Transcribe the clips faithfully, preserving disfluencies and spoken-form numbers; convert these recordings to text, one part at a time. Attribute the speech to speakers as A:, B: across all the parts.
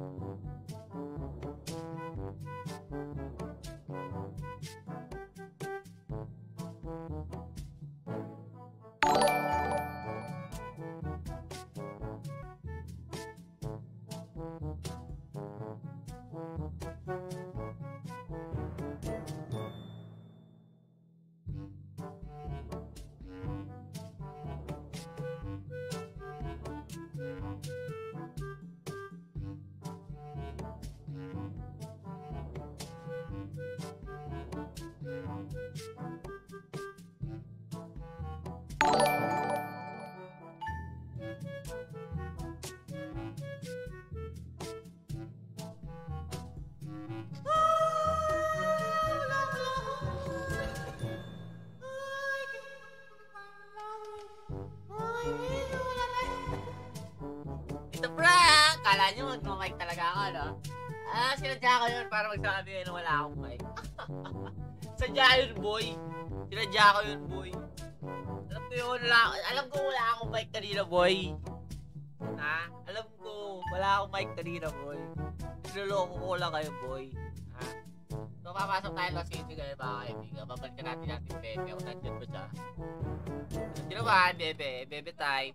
A: Kala nyo mag-mic talaga ako, no? Ah, sinadya ko yun para magsabi na wala akong mic. Sadya yun, boy. Sinadya ko yun, boy. Alam ko yun, wala, alam ko wala akong mic kanina, boy. Ha? Alam ko, wala akong mic kanina, boy. Niloloko ko lang kayo, boy. Ha? So, papasok tayo sa city kayo, mga kaibigan. Babalikan natin natin Bebe. Kung nandiyan ba siya? Sino ba, Bebe? Bebe time.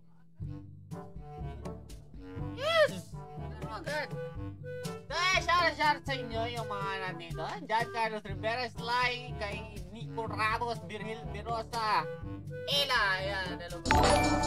A: Yes! Oh God! Dahil shout-out sa inyo yung mga nandito. John Carlos Rivera, Sly, kay Nico Ramos, Virgil Birosa, Ela, ayan, hello po.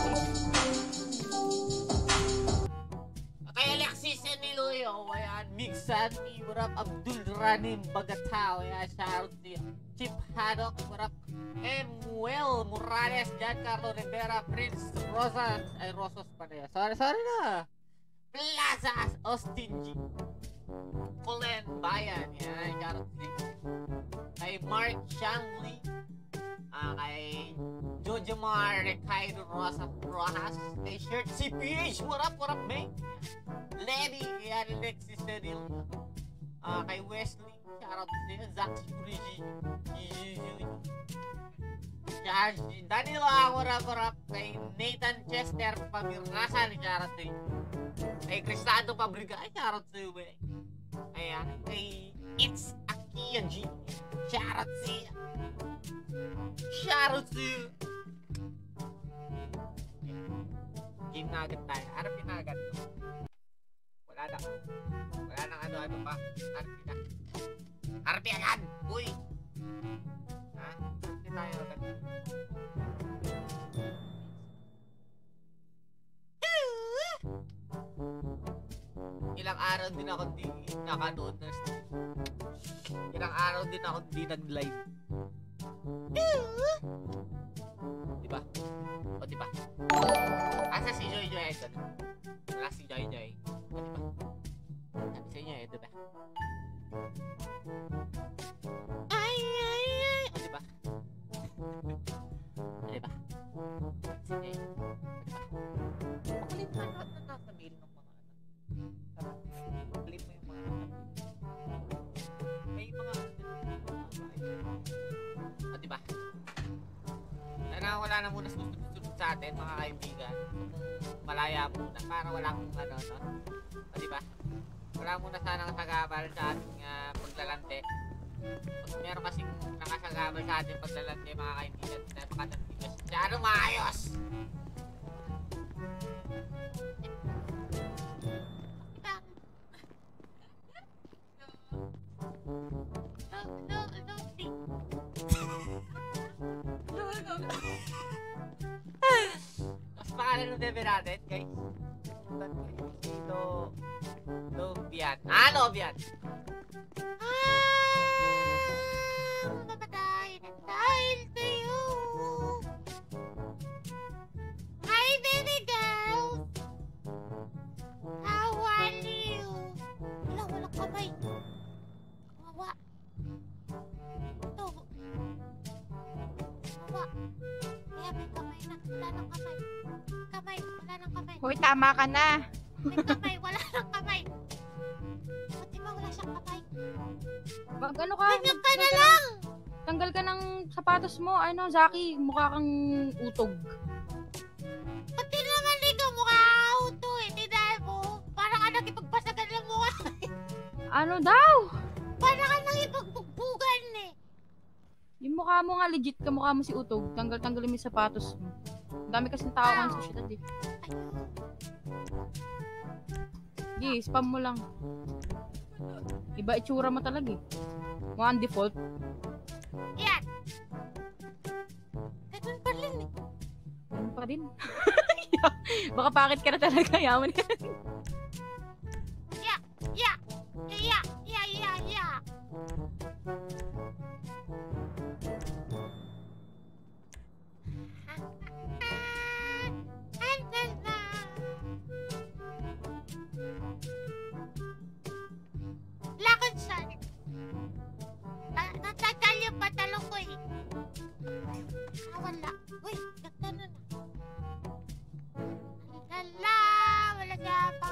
A: Kay Alexis Eniloyo, ayan, Big Sandy, what up, Abdul Ranim Bagatao, ayan, shout-out si Chip Haddock, what up, Emuel Morales, John Carlos Rivera, Prince Rosas, ay Rosas pa na yan, sorry, sorry na. Plaza Austin G. Colin Bayan, yan, shoutout kay Mark Shangley, uh, kay Jojomar Ricardo Rosa Rojas, kay Shirt C P H, what up, what up, mate? Lenny, yan, Alexis Sedil, uh, kay Wesley, shoutout din, Zach Sprigi, Danilo Agora-Gora, kay Nathan Chester Pamirasan, shoutout din. Kay Cristado Pabriga, ay shoutout sa'yo, be. Ayan, kay It's Akia G, shoutout sa'yo. Shoutout sa'yo. Game na agad tayo. Harapin na agad. Wala na. Wala nang ano-ano pa. Harapin na. Harapin agad! Uy! Ha? Harapin tayo agad. Ilang araw din ako di nakanood na stream. Ilang araw din ako di nag-live. Diba? O diba? Asa si Joy Joy ito? Wala si Joy Joy. O diba? Sabi sa inyo eh, diba? Ay, ay, ay! O diba? O diba? Si Joy. O diba? Pakulit na lahat na nasa mail ng mga flip mo yung mga may mga o diba na wala na muna susunod sa atin mga kaibigan, malaya muna para wala kong ano no? O diba wala muna sanang sagabal sa ating uh, paglalante. Pag meron kasing nakasagabal sa ating paglalante mga kaibigan na makatatigas masyado maayos. Mas pangalan ng bebe natin, guys. Lo... Lobian. Ah, Lobian! Ah! Mamatay na dahil sa'yo! Hi, baby girl! How are you? Wala, walang kamay. Kawawa. Ito. Kawawa. Kaya may kamay na. Wala nang kamay. Kamay. Wala nang kamay.
B: Hoy, tama ka na.
A: May kamay. Wala nang kamay. Ba't diba wala siyang kamay?
B: Mag ano ka?
A: Ganyan ka na lang!
B: Tanggal ka ng sapatos mo. Ano, Zaki, mukha kang utog.
A: Ba't di naman ikaw mukha auto eh? Di dahil mo. Parang anak ipagpasagan lang mukha.
B: Ano daw?
C: Para ka nang ipagbugbugan eh.
B: Yung mukha mo nga, legit ka, mukha mo si Utog. Tanggal-tanggalin mo yung sapatos mo. Ang dami kasing tao kan sa syudad eh. Sige, spam mo lang. Iba itsura mo talaga eh. Mukhang default.
C: Yan. Ganun pa rin eh.
B: Ano pa din? Baka pakit ka na talaga, yaman ka.
C: Ya, ya, ya, ya, ya, ya. Lakad siya. Ah, natagal yung patalong ko eh. Ah, wala. Uy, ganda na na. Lala, wala siya pa.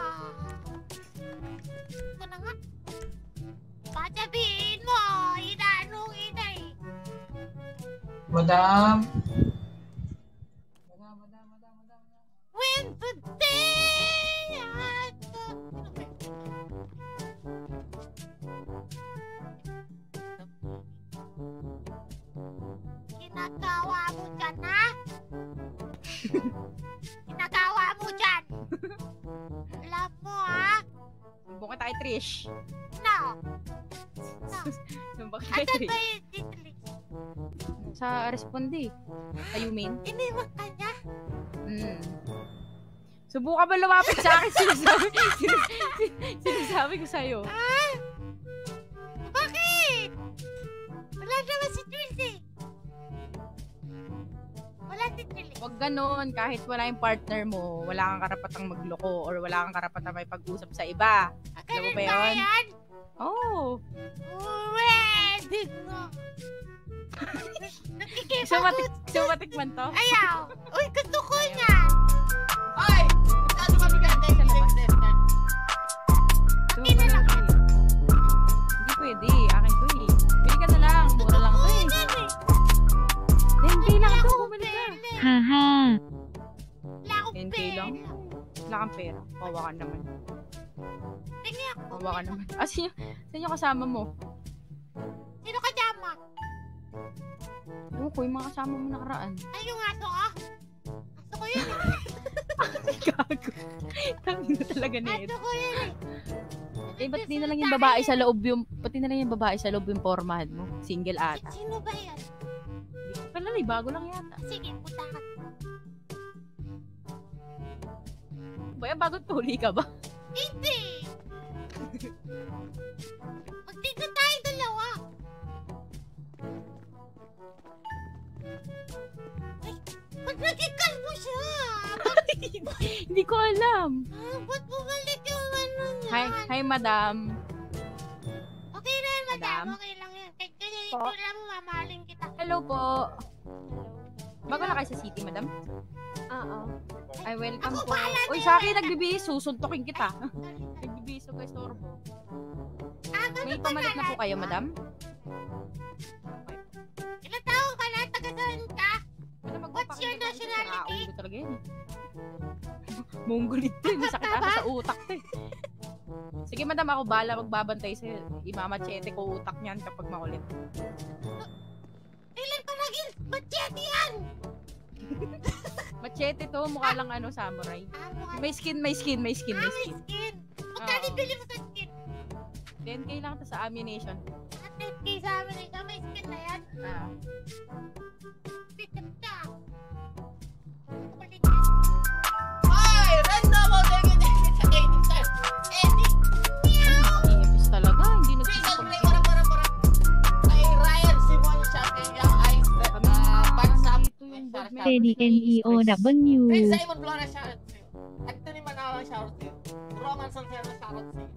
C: Ito na nga. Pasabihin mo, inanong inay.
D: Madam. Madam, madam, madam, madam.
C: When today, ginagawa mo dyan, ha? Ginagawa mo dyan. Alam mo, ha?
B: Sumbong ka tayo, Trish.
C: No. No.
B: Sumbong ka tayo,
C: Asan
B: Trish.
C: ba yung titli?
B: Sa responde. Ayumin.
C: Iniwan ka niya?
B: Mm. Subukan ba lumapit sa akin? Sinasabi, sinas- sinasabi ko sa'yo.
C: Ah? Bakit? Wala naman si Tris eh. Wala si Tris.
B: Huwag ganon, kahit wala yung partner mo, wala kang karapatang magloko or wala kang karapatang may pag-usap sa iba. Alam mo
C: Ganun
B: ba
C: ba
B: yun?
C: yan?
B: Oh.
C: Wedding mo.
B: Sumatik,
C: Nakikipag-ut.
B: sumatik man to.
C: Ayaw. Uy, gusto ko niyan.
A: Ay! Masyado kami ganda yung contestant.
B: Sumatik na lang. eh. Hindi pwede, akin to eh. Bili ka na lang, mura lang to eh.
C: Yan eh.
B: ten K lang to,
C: Wala
B: bumili ka.
C: akong pera.
E: Haha.
C: Wala akong
B: ten K
C: pera.
B: lang? Wala kang pera. Kawa ka naman.
C: Tingnan ako.
B: Kawa ka naman. Ah, sino, sino kasama mo?
C: Sino ka dama?
B: Ewan ko, yung mga kasama mo nakaraan.
C: Ay, yung aso ko. Aso ko yun eh.
B: Gago. Tangin na talaga na
C: Aso ko yun eh.
B: Eh, ba't di na lang yung babae sa loob yung, ba't di na lang yung babae sa loob yung pormahan mo? Single ata.
C: Sino ba yan?
B: Pala eh, bago lang yata.
C: Sige, punta ka.
B: Ba yan, bago tuli ka ba?
C: Hindi! Magdito tayo dalawa. Ay, ba't naging kalbo siya? Ba't,
B: Hindi ko alam.
C: ah, ba't bumalik yung ano niya?
B: Hi, hi madam.
C: Okay na yan, madam.
B: Madam?
C: Okay lang yan. Kahit kasi
B: Po?
C: ito lang mo, mamahalin kita.
B: Hello po. Bago na kayo sa city, madam?
E: Oo.
B: Ay, welcome
C: Ako,
B: po.
C: bahala
B: Uy,
C: na
B: sa
C: yun.
B: akin nagbibihis, susuntokin kita.
C: Sorry, sorry.
B: Nagbibihis ko kay Storbo.
C: Ah, ano
B: May
C: ba
B: pamalit na po
C: pangalan
B: kayo,
C: mo?
B: madam?
C: Ilang taon ka na? Taga saan ka?
B: Ano,
C: What's your nationality?
B: Ulo talaga yan eh. Monggolit to eh. Masakit ata sa utak to eh. Sige madam, ako bala magbabantay sa'yo. Imamachete ko utak niyan kapag makulit.
C: Ilan pa naging machete yan?
B: Machete to, mukha lang ano, samurai.
C: Ah, mukha
B: May skin, may skin, may skin,
C: Ah,
B: may
C: may
B: skin.
C: skin. Magkano
B: Oo.
C: bili mo sa skin?
B: ten K lang to sa ammunition.
C: At ten K sa amin ito, may skin na yan.
B: Ah.
C: Bigat ka. Kulit yan.
A: Ay! Random mo! Thank you, thank you sa dating time. Eddie!
B: Iipis talaga, hindi
A: Jason
B: nagsisipag.
A: Play, parang parang parang. Ay, Ryan Simon champion yung ice.
B: Kami
A: Ah,
B: nga,
A: Pansam.
B: dito yung board
E: T D N E O W.
A: Prince Simon Flores, shoutout sa'yo. Anthony Manawa, shoutout sa'yo. Roman Soltero, shoutout sa'yo.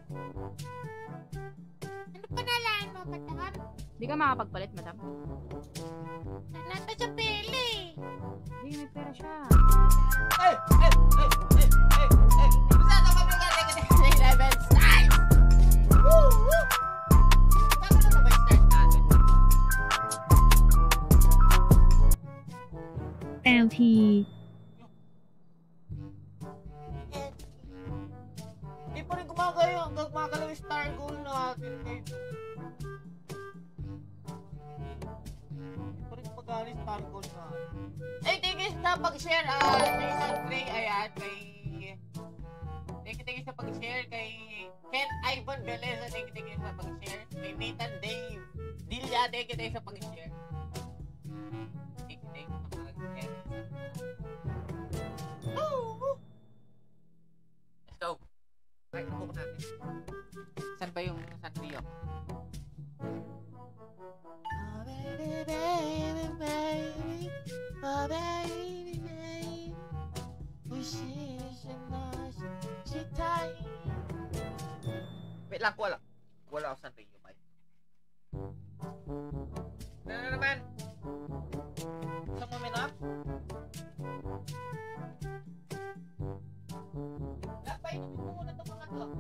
C: Ano panalaan mo, madam?
B: Hindi ka makapagpalit, madam.
C: Nata sa pele.
B: Hindi, may pera siya.
A: Ay! Ay! Ay! Ay! Ay! Ay! Basta ito kami nga na eleven stars! Woo! Woo! Saan na ba yung start natin?
E: L T.
A: Hindi pa rin gumagaya. ang gumagalaw yung star goal natin dito. Hindi pa rin magana yung star goal natin. Ay, thank you sa pag-share. Ah, Jason Gray, ayan, kay... Thank you, thank you sa pag-share kay Ken Ivan Veleza. Thank you, thank you sa pag-share. Kay Nathan Dave Dilya, thank you, thank you sa pag-share. Thank you, thank you sa pag-share. Let's go. Ay, nabuko natin. Saan ba yung Sanrio? Oh, baby, baby, baby. Oh, baby, baby. Wishes and lost your time. Wait lang, wala. Wala ako Sanrio, bye. Ano na naman? Isang moment up? Lakbay, ito mo muna itong mga to.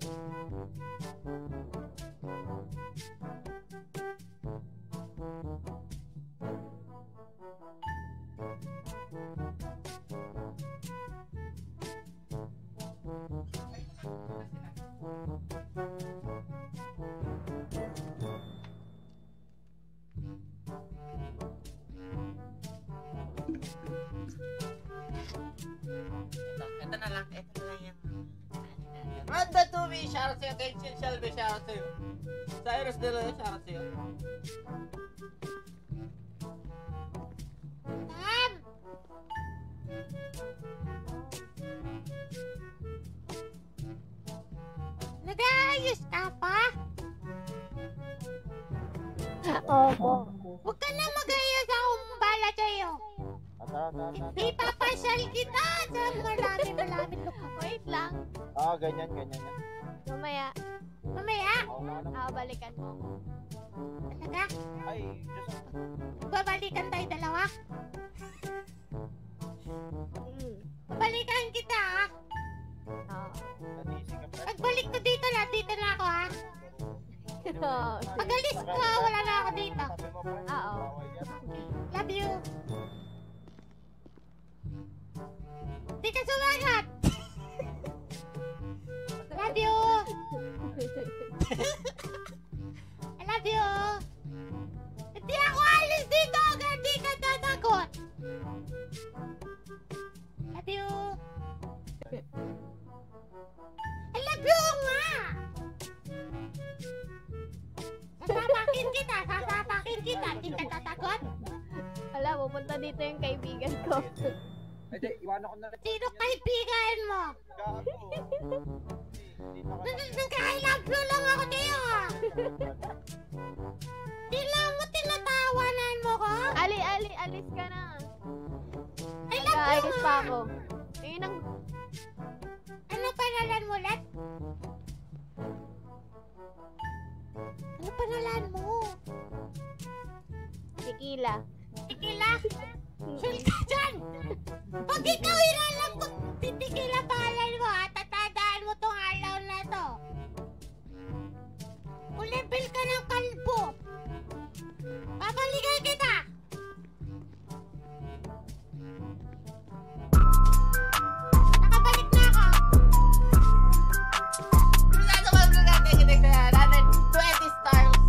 A: Ito na lang, ito na lang yan. Randa to me, shoutout sa'yo. Kay Chin Shelby, shoutout sa'yo. Cyrus De La, shoutout sa'yo.
C: Sam! Nag-aayos ka pa?
E: Opo.
C: Huwag ka na mag-ayos, akong bala sa'yo. May papasyal kita sa marami-maraming lugar.
F: Wait lang.
G: Ah, ganyan, ganyan yan.
F: Mamaya,
C: Mamaya,
G: Oo na, ano?
F: ah, balikan mo ako.
C: talaga,
G: Ay, Diyos.
C: babalikan tayo dalawa.
F: Mm.
C: Babalikan kita, ha?
F: Oo.
G: Nadisi ka pa.
C: Pagbalik ko dito na, dito na ako, ha?
F: Oo.
C: Pag-alis ko, wala na ako dito.
G: Sabi mo, pre,
F: Oo.
G: bawal yan.
C: Love you. Di ka sumagat. Love you. I love you. Hindi ako alis dito hanggang di ka tatagot. Love you. I love you nga. Sasapakin kita, sasapakin kita. Di ka tatagot.
F: Wala, pupunta dito yung kaibigan ko.
G: Ay, di, iwanan ko na rin.
C: Sino kaibigan mo?
G: Gago. Hindi na ka
C: Nagka-I-love you lang ako sa'yo, ha? Di lang mo tinatawanan mo ko?
F: Ali, ali, alis ka na.
C: I love you
F: Nag-aayos pa
C: nga.
F: ako. Yun ang...
C: Ano panalan mo ulit? Ano panalan mo?
F: Tequila.
C: Tikila? Sul ka dyan! Pag ikaw inalam ko, titikila pangalan mo, ha? Tatadaan mo tong alaw na to. Ulipil ka ng kalbo. Babalikan kita! Nakabalik na ako.
A: Brigado ka, brigado. Thank you, thank you. Natin, twenty stars.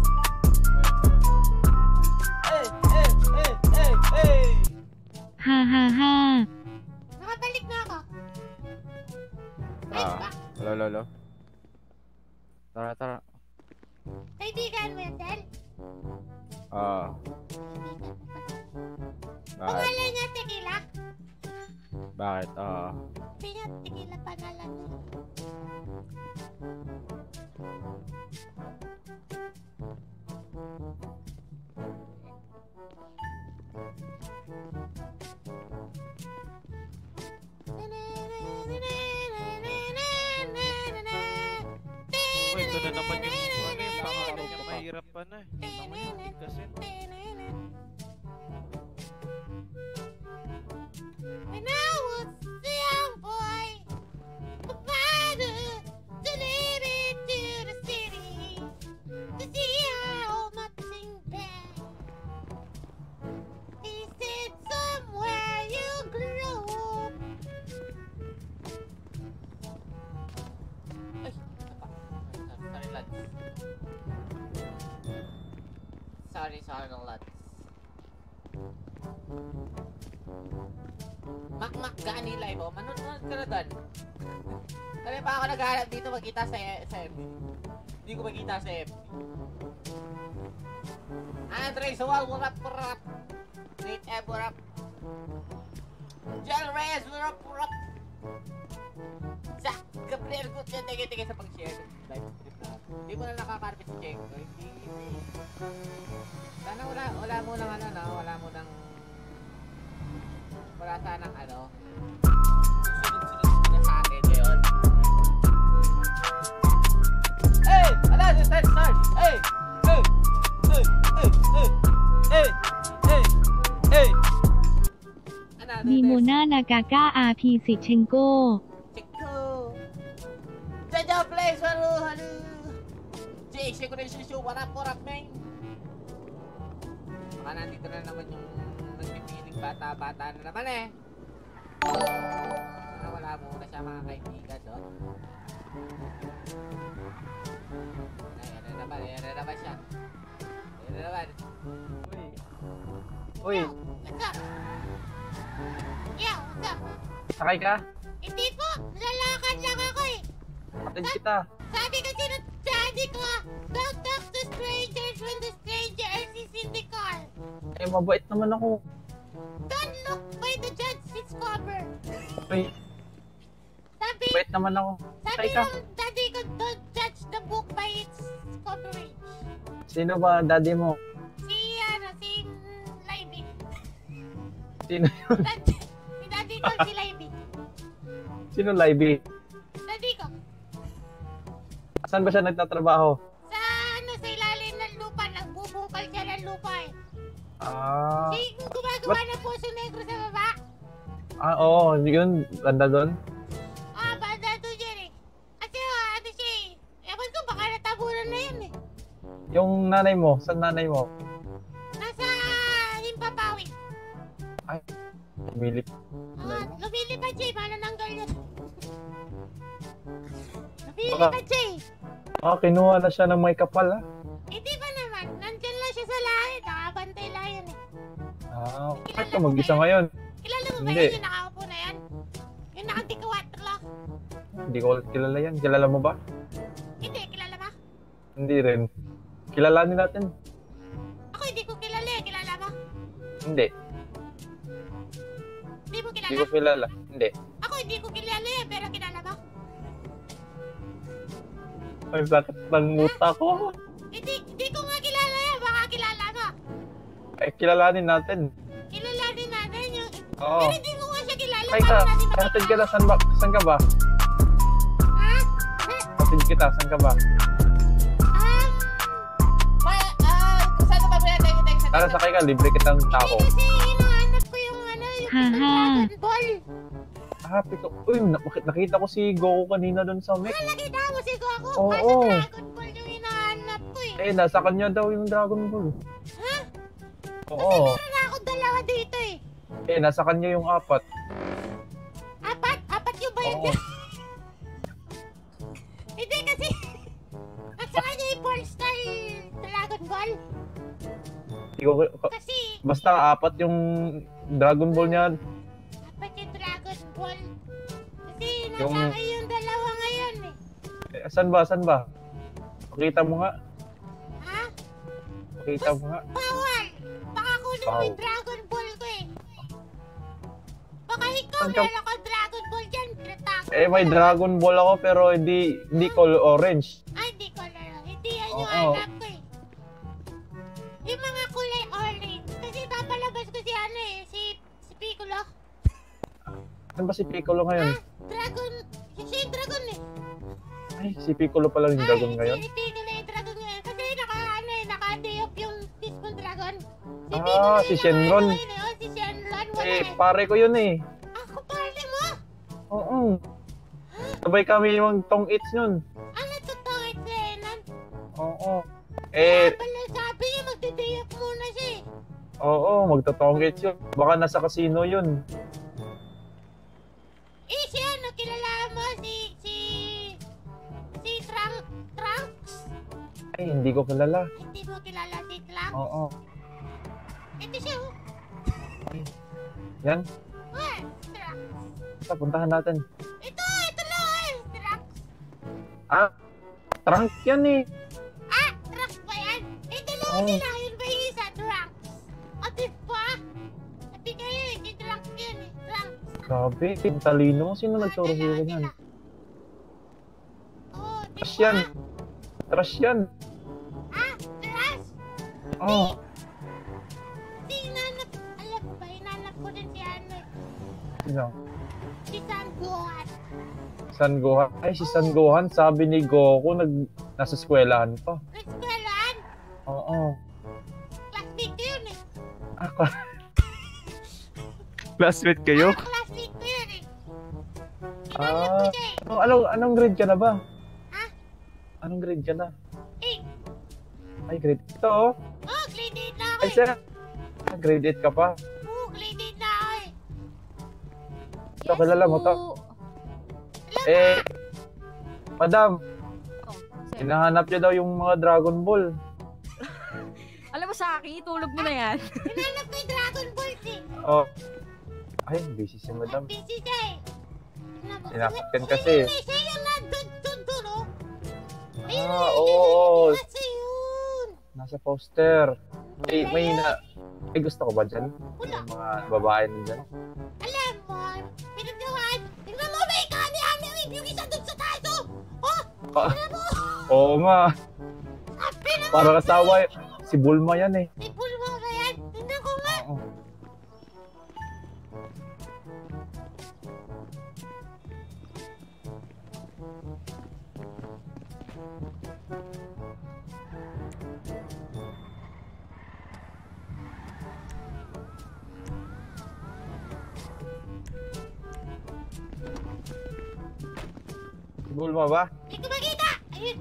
A: Hey, hey, hey, hey, hey.
E: Ha ha ha.
C: Nakabalik na ako. Ay,
G: Ah.
C: ba?
G: Lolo, lolo. Tara, tara.
C: Kaibigan mo yan, Del?
G: Ah, bakit?
C: Pangalan niya Tequila?
G: Bakit? Ah,
C: Pinya Tequila pangalan mo.
H: Uy, ito na naman yung ano yung pangalan niya, mahirap pa na eh. Kasi
C: When I was a young boy, my father delivered to the city to see how much things back. He said somewhere you grew up.
A: lads. Sorry, sorry, lads. Mak-mak gani live, oh. Manonood ka na doon. Kaya pa ako naghahanap dito magkita sa, sa F B. Hindi ko magkita sa F B. Andre Sawal, what up, what up? Nate F, what up? John Reyes, what up, what up? Zach Gabriel, good yan. Thank you, thank you sa pag-share ng live stream na. Hindi mo na nakakarpit si Checo. Hindi. Sana wala, wala mo nang ano, no? Wala mo nang... Wala sanang ano. Sunod-sunod na sa akin ngayon. Hey! Ala! Start! Start! Hey! Hey! Hey! Hey! Hey! Hey! Hey! Another
E: Di mo
A: test.
E: na nagkakaอาร์ พี สิเชนโก
A: Checo! Jaja Place! Halo! Halo! Jake, Checo na yung show. What up? What up, man? Baka nandito na naman yung nagpipiling bata-bata na naman eh. Sana wala muna siya mga kaibigan, no? Ay, ano naman, ano naman siya. Ano naman.
I: Uy,
C: What's up? Yeah, what's up?
I: sakay ka?
C: Hindi po, lalakad lang ako eh.
I: Atid kita.
C: Sabi kasi ng daddy ko, don't talk to strangers when the stranger is in the car.
I: Eh, mabait naman ako.
C: Don't look by the judge its cover.
I: Uy,
C: Sabi,
I: mabait naman ako.
C: sabi
I: Sakay ka.
C: ng daddy ko, don't judge the book by its coverage.
I: Sino ba daddy mo?
C: Si, ano, si mm, Libby.
I: Sino yun?
C: Daddy, si daddy ko si Libby.
I: Sino Libby?
C: Daddy ko.
I: Saan ba siya nagtatrabaho?
C: Sa, ano, sa ilalim ng lupa, nagbubukal siya ng lupa eh.
I: Ah,
C: Si, gumagawa ng puso negro sa baba.
I: ah oo, yun, ganda doon.
C: Ah, banda to dyan eh. Kasi, ah, ano siya eh. Ewan ko, baka natabunan na yun eh.
I: Yung nanay mo, saan nanay mo?
C: Nasa Himpapawid.
I: Umilip.
C: Ah, lumilipad siya eh. Manananggal yun. Lumilipad siya eh.
I: Ah, kinuha na siya ng may kapal ah.
C: Hindi ba naman? Nandyan lang siya sa langit. Nakabantay lang yun eh.
I: Ah, bakit ka mag-isa ngayon?
C: Kilala mo ba
I: Hindi.
C: yun yung nakaupo na yan? Yung nakatikawater lang.
I: Hindi ko kilala yan. Kilala mo ba?
C: Hindi, kilala ba?
I: Hindi rin. Kilalanin natin.
C: Ako hindi ko kilala eh. Kilala mo?
I: Hindi.
C: Hindi mo
I: Hindi
C: kilala?
I: ko kilala. Hindi.
C: Ako hindi ko kilala eh. Pero kilala mo?
I: Ang sakit ng muta ko.
C: Hindi, hindi ko nga kilala eh. Baka kilala mo.
I: Eh, kilalanin natin.
C: Kilala din natin yung...
I: Oo.
C: Pero hindi ko nga siya kilala.
I: Ay ka,
C: Paano natin
I: hatid ka
C: makikita?
I: na. Saan, ba? Saan ka ba?
C: Ha?
I: Hatid kita. Saan ka ba?
C: Um,
A: May, ah, saan ba ba yan? Thank you, thank you sa
I: Tara, sakay ka. Libre kitang tao.
C: hindi kasi hinahanap ko yung ano, yung
E: Ha, ha.
C: Dragon Ball.
I: Ah, pito. Uy, nak- nakita ko si Goku kanina doon sa Mek.
C: Ah, nakita mo si Goku.
I: Oo.
C: Kaso Dragon Ball yung hinahanap ko eh.
I: Eh, nasa kanya daw yung Dragon Ball.
C: Ha?
I: Oo.
C: Meron ako dalawa dito eh.
I: Eh, nasa kanya yung apat.
C: Apat? Apat yung ba yun?
I: Oo.
C: Hindi kasi... Nasa kanya yung Ball Star Dragon Ball.
I: Hindi ko,
C: Kasi
I: basta apat yung Dragon Ball niya.
C: apat yung Dragon Ball. Kasi nasa
I: Yung-
C: akin yung dalawa ngayon eh.
I: Eh, saan ba? Saan ba? Pakita mo nga.
C: Ha?
I: Pakita mo nga.
C: Bawal! Baka kunin mo
I: Wow.
C: yung Dragon Ball ko eh. Baka ikaw
I: Saan ka-
C: meron ka Dragon Ball dyan. Pinatago
I: Eh, may
C: mo.
I: Dragon Ball ako pero hindi hindi color orange.
C: Ay, hindi ko lang. Hindi yan yung
I: Oo.
C: hanap ko eh. Yung mga kulay orange. Kasi papalabas ko si ano eh. Si, si Piccolo.
I: Saan ba si Piccolo ngayon?
C: Ah, Dragon. Siya yung Dragon eh.
I: Ay, si Piccolo pala yung Dragon
C: Ay,
I: ngayon.
C: Si Piccolo yung Dragon ngayon. Kasi naka ano eh. Naka-day off yung Discon Dragon. Si
I: Ah,
C: Piccolo
I: si
C: yung
I: Shenron.
C: naka- ano ngayon eh. Oh, si Shenron. Wala
I: Eh,
C: eh.
I: pare ko yun eh.
C: Ako pare mo.
I: Oo. Sabay kami yung tong its yun.
C: Ano totoo ito eh. Nan?
I: Oo. Eh,
C: Pala sabi niya magde-day off muna siya eh.
I: oo, magtotong its yun. Baka nasa casino yun.
C: Eh, si ano, kilala mo si, si, si Trunk, Trunks?
I: Ay, hindi ko kilala.
C: Hindi mo kilala dito lang?
I: Oo.
C: Ito siya, oh.
I: Yan.
C: Uy, Trunks.
I: Sa, puntahan natin.
C: Ito, ito lang, eh. Trunks.
I: Ah, trunk yan eh.
C: Ah, Trunks ba yan? Eh, dalawa
I: Oo.
C: sila. Yun ba yung isa, Trunks? O, diba? Sabi kayo, eh. Si Trunks yun, eh. Trunks.
I: Grabe, ang talino. Sino
C: Ah,
I: nagturo sa'yo
C: dalawa
I: ganyan?
C: sila. Oh,
I: Trash
C: diba?
I: yan. Trash yan.
C: Ah, Trash.
I: Oo.
C: Si nanap, alam mo ba, inanap ko din si ano, eh.
I: Sino?
C: Si San Gohan.
I: San Gohan. Ay, si San Gohan, sabi ni Goku, nag, nasa eskwelahan pa.
C: Eskwelahan.
I: Oo.
C: Classmate ko yun, eh.
I: Ah, ka-
G: Classmate kayo?
C: Ah, classmate ko yun, eh. Inanap ko
I: Ah,
C: siya, eh.
I: anong, anong, anong grade ka na ba?
C: Ha?
I: Anong grade ka na?
C: Eh,
I: Ay, grade. Ito, oh.
C: oh, grade eight na ako,
I: Ay,
C: eh.
I: sir. Ah, grade eight ka pa.
C: Oo, grade eight na ako, eh.
I: Ito, kilala mo to.
B: po.
I: Eh, madam,
B: Oh, sir.
I: hinahanap niya daw yung mga Dragon Ball.
B: Alam mo sa akin, tulog mo na yan.
C: Inanap ko yung Dragon Balls, eh.
I: Oh. Ay, busy si madam.
C: Busy siya, eh. Tingnan mo.
I: Sinaktan
C: Ayun,
I: kasi.
C: ayun, eh, siya yung nandun, dun, dun, oh. Ayun,
I: Ah,
C: ayun,
I: oo,
C: ayun,
I: oo.
C: ayun, nasa yun.
I: Nasa poster. May, may na... Ay, gusto ko ba dyan?
C: Wala.
I: Yung mga babae na dyan?
C: Alam mo, pinagdawan. Tingnan mo, may kani-ani yung isa dun sa taas, oh. Oh,
I: Ah,
C: tingnan mo.
I: oo nga.
C: Sabi naman.
I: Para kasawa. Si Bulma yan eh.
C: May pulmo ba yan? Tingnan ko nga.
I: Oo. Si Bulma ba?
C: Hindi ko makita. Ayun.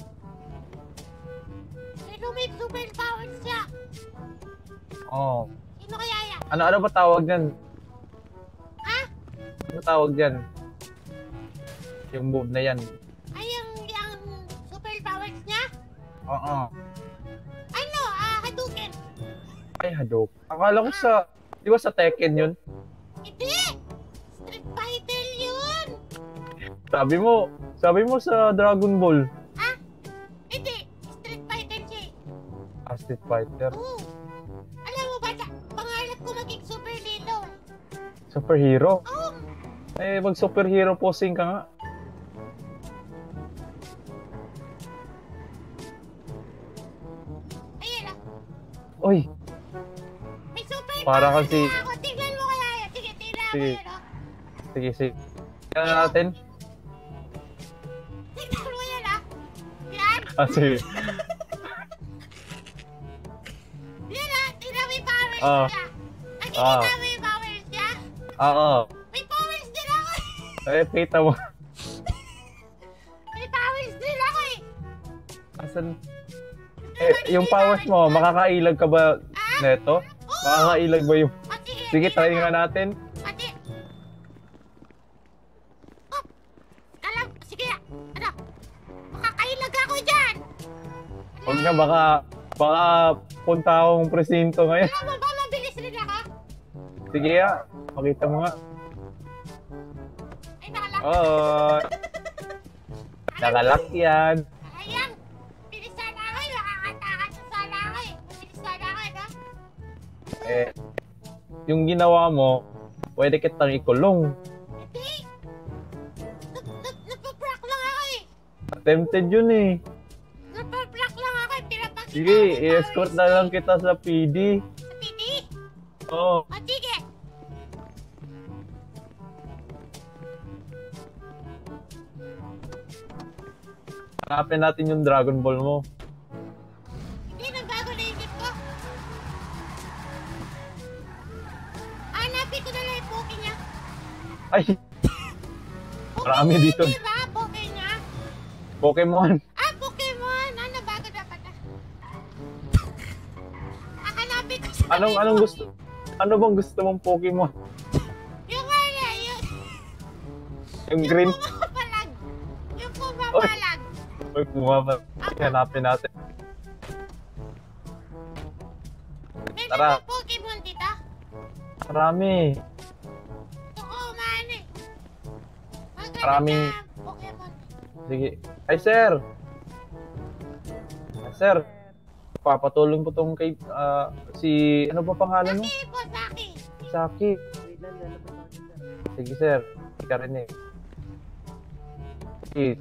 C: Pero may super powers siya.
I: Oo.
C: Sino kaya yan?
I: Ano, ano ba tawag dyan?
C: Ha?
I: Ano tawag dyan? Yung move na yan.
C: Ay, yung, yung super powers niya?
I: Oo.
C: Ano? Ah, Hadouken.
I: Ay, Hadouken. Akala ko sa... Di ba sa Tekken yun?
C: Hindi! Street Fighter yun!
I: Sabi mo, sabi mo sa Dragon Ball.
C: Ha? Hindi! Street Fighter siya eh.
I: Ah, Street Fighter.
C: Oo. Alam mo ba, sa- pangarap ko maging super lilo eh.
I: Superhero?
C: Oo.
I: Eh, mag superhero posing ka nga.
C: Ayun ah.
I: Uy,
C: May super
I: Para
C: powers
I: kasi-
C: na ako. Tingnan mo kaya yan. Sige, tingnan mo
I: Sige.
C: yun oh.
I: sige, sige. Tingnan natin.
C: Tingnan mo yan ah. Yan.
I: Ah, sige.
C: Yan ah. Tingnan mo yung powers
I: Ah.
C: niya. Nakikita
I: Ah.
C: mo yung powers niya?
I: Oo.
C: May powers din ako eh.
I: Eh, kita mo.
C: May powers din ako eh.
I: Asan? Eh, yung powers mo, makakailag ka ba neto? Makakailag ba yung...
C: O sige.
I: Sige,
C: tingnan
I: try
C: mo.
I: nga natin.
C: Ate! Oh! Alam, sige, ano? Makakailag ako dyan!
I: Huwag nga, baka... Baka punta akong presinto ngayon.
C: Alam mo ba, mabilis rin ako?
I: Sige ah, makita mo nga.
C: Ay, nakalak.
I: Oo. Nakalak yan.
C: Ayang, bilisan ako eh. Makakatakas na sana ako eh. Mabilis sana ako eh, no?
I: Eh, yung ginawa mo, pwede kitang ikulong.
C: Hindi! Nag- nag- Nagpa-prank lang ako eh.
I: Attempted yun eh.
C: Nagpa-prank lang ako eh. Pinapakita
I: Sige,
C: ko yung
I: i-escort
C: powers
I: na
C: ko
I: lang
C: eh.
I: kita sa P D.
C: Sa P D?
I: Oo.
C: O, sige.
I: Hanapin natin yung Dragon Ball mo.
C: Hindi, nagbago na isip ko. Hanapin ko na lang yung poke niya.
I: Ay,
C: Poke
I: Marami
C: niya,
I: dito.
C: di ba? Poke niya.
I: Pokemon.
C: Ah, Pokemon! Ano, bago dapat ah. Ah, hanapin ko sa
I: Anong, anong gusto? Ano bang gusto mong Pokemon?
C: Yung ano, yung...
I: Yung green?
C: Yung pumapalag. Yung pumapalag.
I: Uy, kuha ba? Hanapin natin.
C: Meron
I: Tara.
C: ba Pokemon dito?
I: Marami.
C: Gusto ko umahan eh. Maghanap
I: Maraming-
C: ng Pokemon.
I: Sige. Ay, sir. Ay, sir. Papatulong po tong kay, ah, si, ano ba pangalan mo?
C: Saki po, Saki.
I: Saki. Sige, sir. Hindi ka rin eh. Sige.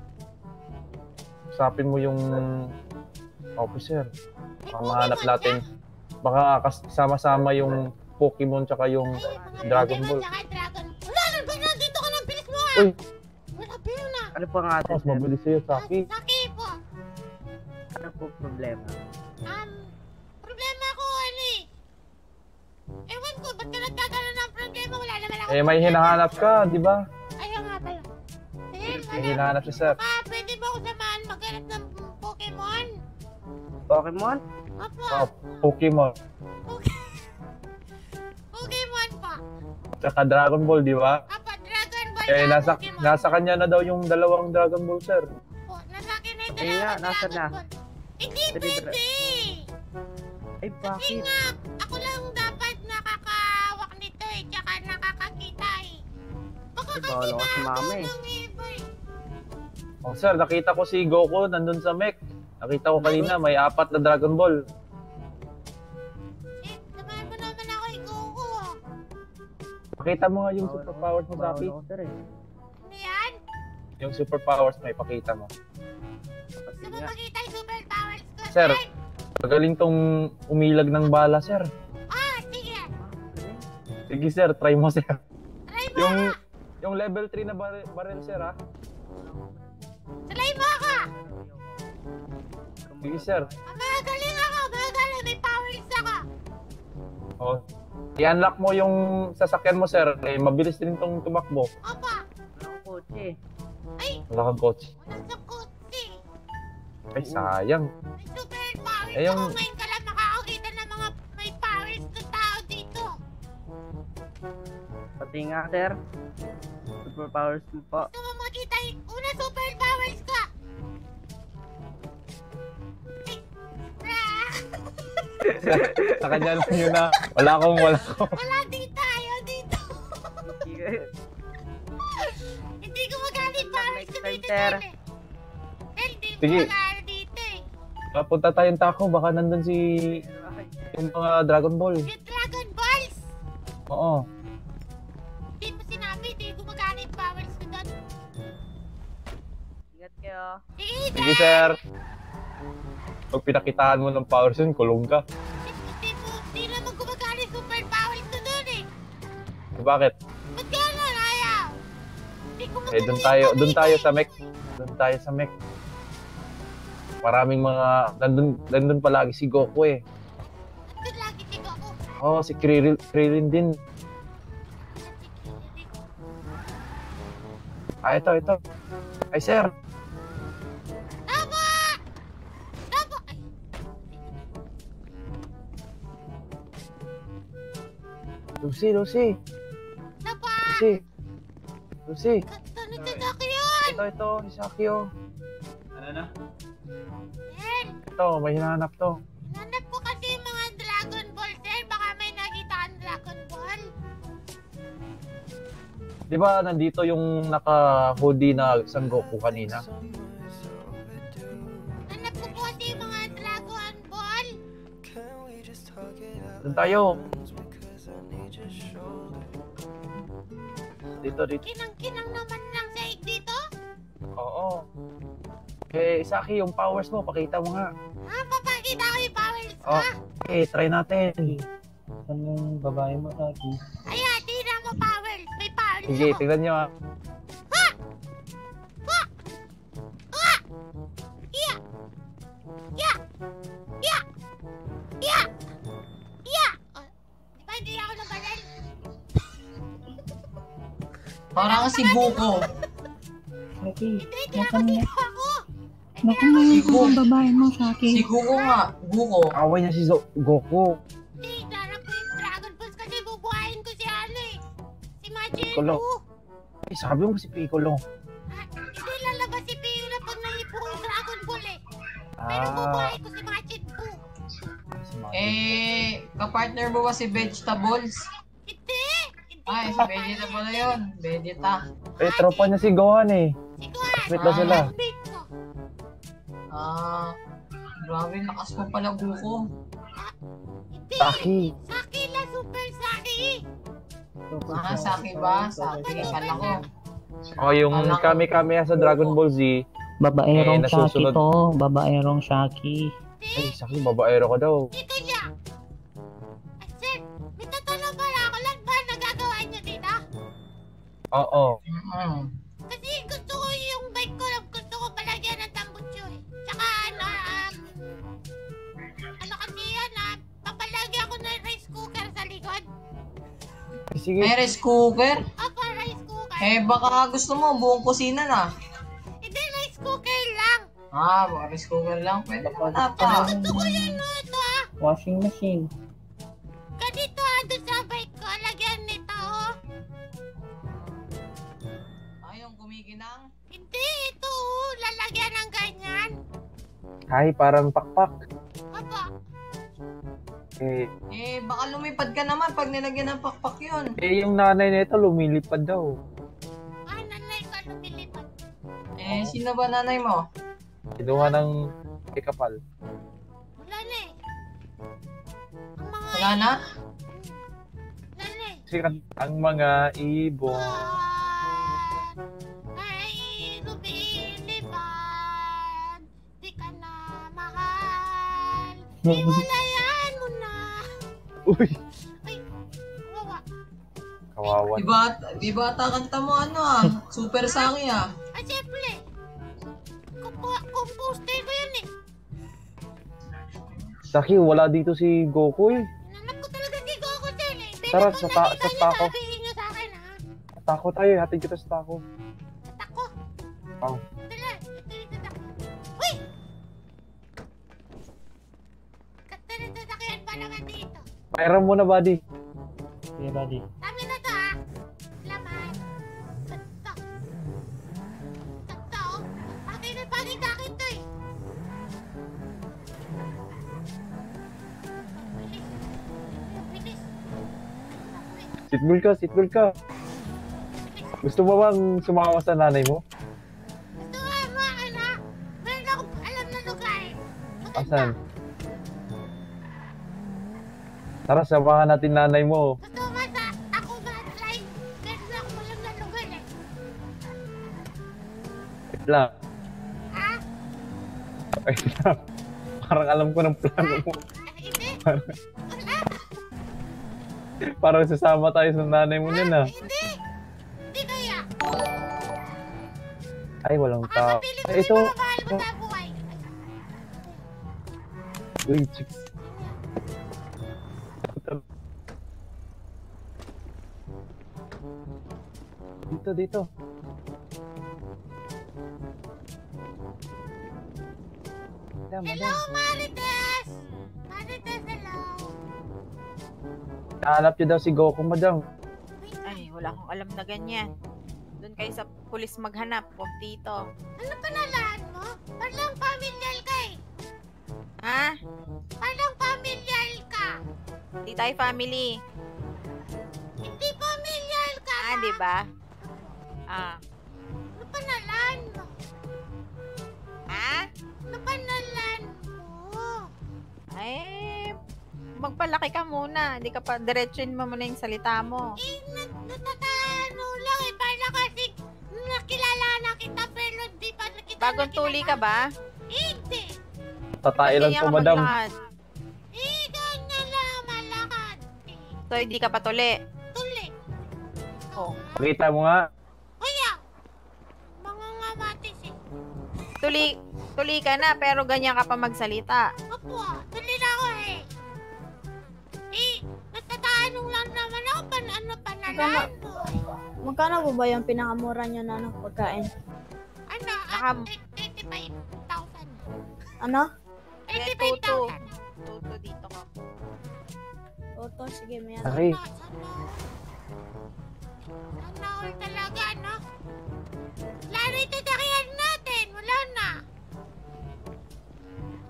I: Usapin mo yung officer.
C: May
I: Baka mahanap
C: Pokemon
I: natin. Baka kasama-sama yung Pokemon tsaka yung
C: siya? Ay, mga
I: Dragon
C: Pokemon
I: Ball.
C: tsaka Dragon Ball. Wala, nandito nandito ka ng bilis mo ah.
I: Uy!
C: Wala ba yun ah?
J: Ano po nga ate,
I: Mas
J: sir?
I: mabilis sa'yo,
C: Ah,
I: Saki.
C: Saki po.
J: Ano po problema?
C: Um, problema ko ano eh. Ewan ko, ba't ka nagkakaroon ng problema? Wala naman ako.
I: Eh, may hinahanap ka, di ba?
C: Ayaw nga pala. Sir,
I: May
C: ano?
I: hinahanap si sir.
C: Ah, pwede ba ako samahan maghanap ng Pokemon?
J: Pokemon?
C: Opo.
I: Oh, Pokemon.
C: Pokemon po.
I: Tsaka Dragon Ball, di ba?
C: Apa, Dragon Ball
I: Eh,
C: na
I: nasa,
C: Pokemon.
I: nasa kanya na daw yung dalawang Dragon Ball, sir.
C: Po, nasa akin na yung
J: Eh, nga,
C: dalawang
J: nasa
C: Dragon
J: na?
C: Ball. Hindi
J: Pwede ba-
C: pwede.
J: Ay,
C: Kasi
J: bakit?
C: nga, ako lang dapat nakakawak nito eh, tsaka nakakakita eh. Baka
J: Ay,
C: kasi
J: bahala ka sa mama eh.
C: ng iba eh.
I: Oh, sir, nakita ko si Goku nandun sa mech. Nakita ko kanina, may apat na Dragon Ball.
C: Shit, samahan mo naman ako eh, Goku ah.
I: Pakita mo nga yung superpowers mo, Saki.
J: Bawal ako, sir eh.
C: Ano yan?
I: Yung superpowers mo, ipakita mo.
C: Gusto
J: Kasi
C: mo
J: nga,
C: makita yung superpowers ko,
I: Sir. Magaling tong umilag ng bala, sir.
C: Ah, sige.
I: Sige, sir, try mo, sir.
C: Try mo
I: Yung,
C: ako.
I: yung level three na bar- barrel, sir, ha?
C: Try mo ako.
I: Sige, sir.
C: Ah, magaling ako, magaling. May powers ako.
I: Oh. I-unlock mo yung sasakyan mo, sir. Eh, mabilis din tong tumakbo.
C: Opa.
J: wala akong kotse.
C: Ay,
I: Wala kang coach.
C: walang sa kotse.
I: Ay, sayang.
C: May superpowers
I: Eh, yung-
C: ako. Ngayon ka lang makakakita ng mga may powers na tao dito.
J: Pati nga, sir. Superpowers mo po.
C: Gusto mo makita yung una superpowers ko? Ay, ah,
I: Sa kanya lang yun na. Wala akong, wala akong.
C: wala dito, ayaw dito. Hindi ko magaling powers
J: Next
C: ko
J: time,
C: dito.
J: sir.
C: Sir, hindi mo
I: Sige.
C: magaling dito eh.
I: Papunta tayong tako. Baka nandun si yung mga Dragon Ball.
C: Yung Dragon Balls.
I: Oo.
C: Hindi mo sinabi, hindi ko magaling powers ko doon.
J: Ingat kayo.
C: Sige,
I: Sige, sir. Pag pinakitaan mo ng powers yun, kulong ka.
C: Hindi mo, hindi naman gumagaling superpowers ko doon eh.
I: Bakit?
C: Ba't gano'n, ayaw? Hindi ko
I: Eh, doon tayo, doon tayo sa mech. Doon tayo sa mech. Maraming mga, nandun, nandun palagi si Goku eh.
C: Doon lagi si Goku.
I: Oo, oh, si Krillin, Krillin din. Ah, ito, ito. Ay, sir.
C: Tama! Tama! Ay,
I: Lucy, Lucy.
C: tama!
I: Lucy. Lucy.
C: Tanong sa Saki yun!
I: Ito, ito. Si Saki, oh.
G: Ano na?
C: Sir,
I: Ito, may hinahanap to.
C: nanap ko kasi yung mga Dragon Ball, sir. Baka may nakita ang Dragon Ball.
I: Di ba nandito yung naka-hoodie na San Goku kanina?
C: Nanap ko po kasi yung mga Dragon Ball.
I: Doon tayo. Dito, dito.
C: Kinang-kinang naman ng saig dito.
I: Oo. Eh, Saki, yung powers mo, pakita mo nga.
C: Ah, papakita ko yung powers ko.
I: Oh, eh, try natin. Saan yung babae mo, Saki?
C: Ayan, tingnan mo powers. May powers
I: Sige,
C: ako.
I: tignan nyo ah.
C: Ha! Ha! Ha! Iya! Iya! Iya! Iya! Iya! Oh, di ba hindi ako nabalal?
D: Parang kasi Goku.
E: Saki,
C: Hindi, hindi
E: baka
C: ako
E: na,
C: dito ako.
E: baka mayroon ko ang babae mo, Saki.
D: Si Goku nga. Goku.
I: Away niya si Zo- Goku.
C: Hindi, darap ko yung Dragon Balls kasi bubuhayin ko si ano eh. Si Majin
I: Piccolo.
C: Buu.
I: Eh, sabi mo si Piccolo.
C: Ah, hindi lalabas si Piccolo pag naipuso Pero
I: Ah.
C: bubuhay ko si Majin Buu.
D: Eh, kapartner mo ba si Vegetables?
C: Hindi! Hindi
D: Ay,
C: ko
D: si Vegeta pala yun. Vegeta.
I: Eh, tropa niya si Gohan eh.
C: Si Gohan.
I: Wait lang sila.
C: Classmate ko.
D: Ah, grabe, lakas mo pala, Goku.
C: Hindi!
I: Saki.
C: Saki la, super Saki!
D: Ah, Saki ba? Saki, kala ko.
I: O, yung Kami-Kami sa Dragon Ball Z.
E: Babaerong
I: Eh,
E: Shaki
I: nasusunod.
E: to. Babaerong Shaki.
I: Ay, Saki, babaero ka daw.
C: Hindi kaya. Ay, sir, may tatanong pala ako. Lang ba nagagawa niyo dito?
I: Oo.
D: Mm-mm.
C: Kasi gusto ko yung bike ko. Gusto ko palagyan ng tambutso eh. Tsaka ano, um... Ano kasi yan ah. Papalagyan ko ng rice cooker sa likod.
I: Sige.
D: May rice cooker?
C: Apa, rice cooker.
D: Eh, baka gusto mo, buong kusina na.
C: Hindi, rice cooker lang.
D: Ah, baka rice cooker lang. Pwede naman ata.
C: Gusto ko yun no, ito ah.
E: Washing machine.
C: Ganito ah, doon sa bike ko. Lagyan nito oh.
D: Ah, yung kumikinang?
C: Hindi, ito oh. Lalagyan ng ganyan.
I: Ay, parang pakpak.
C: Apa.
I: Eh,
D: Eh, baka lumipad ka naman pag nilagyan ng pakpak yun.
I: eh yung nanay nito lumilipad daw.
C: Ah, nanay ko lumilipad.
D: Eh, sino ba nanay mo?
I: Kinuha ng ikapal.
C: Wala na eh. Ang mga...
D: Wala na?
C: Wala na eh.
I: Kasi ang mga ibon.
C: Ah, ay lumilipad. Di ka na mahal. Iwalayan mo na.
I: Uy,
C: Ay, kawawa.
I: kawawa.
D: Di ba, di ba ata kanta mo ano ah? Super Saki ah.
C: Ah, siyempre. Kumpo- Composter ko yun eh.
I: Saki, wala dito si Goku eh.
C: Nanap ko talaga si Goku dyan eh. Pero
I: Tara,
C: kung
I: sa ta-
C: nakita
I: sa
C: niyo,
I: tako.
C: sabihin niyo sa akin ha.
I: Tako tayo, hatid kita sa tako.
C: Tako.
I: Oh.
C: Tara, ito yung tatak. Uy! Kata na tatakyan pa naman dito.
I: Pairam mo na, buddy.
E: Sige, buddy.
C: Sabi na to ha. Laman. Kata. Kata oh. Pagay na pagay sa akin to eh. Bilis. Bilis.
I: Sitbul ka, sitbul ka. Gusto mo bang sumama sa nanay mo?
C: Gusto nga mga ano. Meron akong alam na lugar eh. Maganda.
I: Asan? Tara, samahan natin nanay mo.
C: Gusto mo sa ako ma-try. Meron akong alam na lugar eh.
I: Wait lang.
C: Ha?
I: Wait lang. Parang alam ko ng plano mo.
C: Ah, hindi. Wala.
I: Parang sasama tayo sa nanay mo niyan ah.
C: Hindi. Hindi kaya.
I: Ay, walang
C: Baka
I: tao.
C: mapili ko
I: Ay, ito.
C: yung mga mahal mo sa buhay.
I: Uy, chicks. Dito, dito. Madam,
C: Hello,
I: madam.
C: Marites! Marites, hello!
I: Nahanap niyo daw si Goku, madam.
B: Ay, wala akong alam na ganyan. Doon kayo sa pulis maghanap, huwag dito.
C: Ano panalaan mo? Parang pamilyal ka eh.
B: Ha?
C: Parang pamilyal ka.
B: Hindi tayo family.
C: Hindi pamilyal ka.
B: Ah, di ba? Ah.
C: Ano panalaan mo?
B: Ha?
C: Ano panalaan mo?
B: Ay, magpalaki ka muna. Hindi ka pa, diretsuin mo muna yung salita mo.
C: Eh, nat natatano lang eh. Parang kasi nakilala na kita pero di pa nakita.
B: Bagong tuli ka ba?
C: Hindi.
I: Tatay lang
B: Ganyan
I: po,
B: ka
I: madam.
B: maglakad.
C: Eh, ganyan lang malakad. Eh,
B: So, hindi ka pa tuli.
C: tuli.
B: Oh.
I: Pakita mo nga.
C: Kuya, mga ngamatis eh.
B: Tuli, tuli ka na, pero ganyan ka pa magsalita.
C: Opo, tuli na ako eh. Eh, natatanong lang naman ako pan ano panalaan mo.
K: Magkano po ba yung pinakamura nyo na ng pagkain?
C: Ano,
B: Nakam-
C: ah, thirty-five thousand.
K: Ano?
C: thirty-five
B: tuto.
C: thousand.
B: Tuto dito ka.
K: Toto, sige, may
I: Okay.
C: Sana, sana. Sana all talaga, no? Lalo ito takihan natin. Wala na.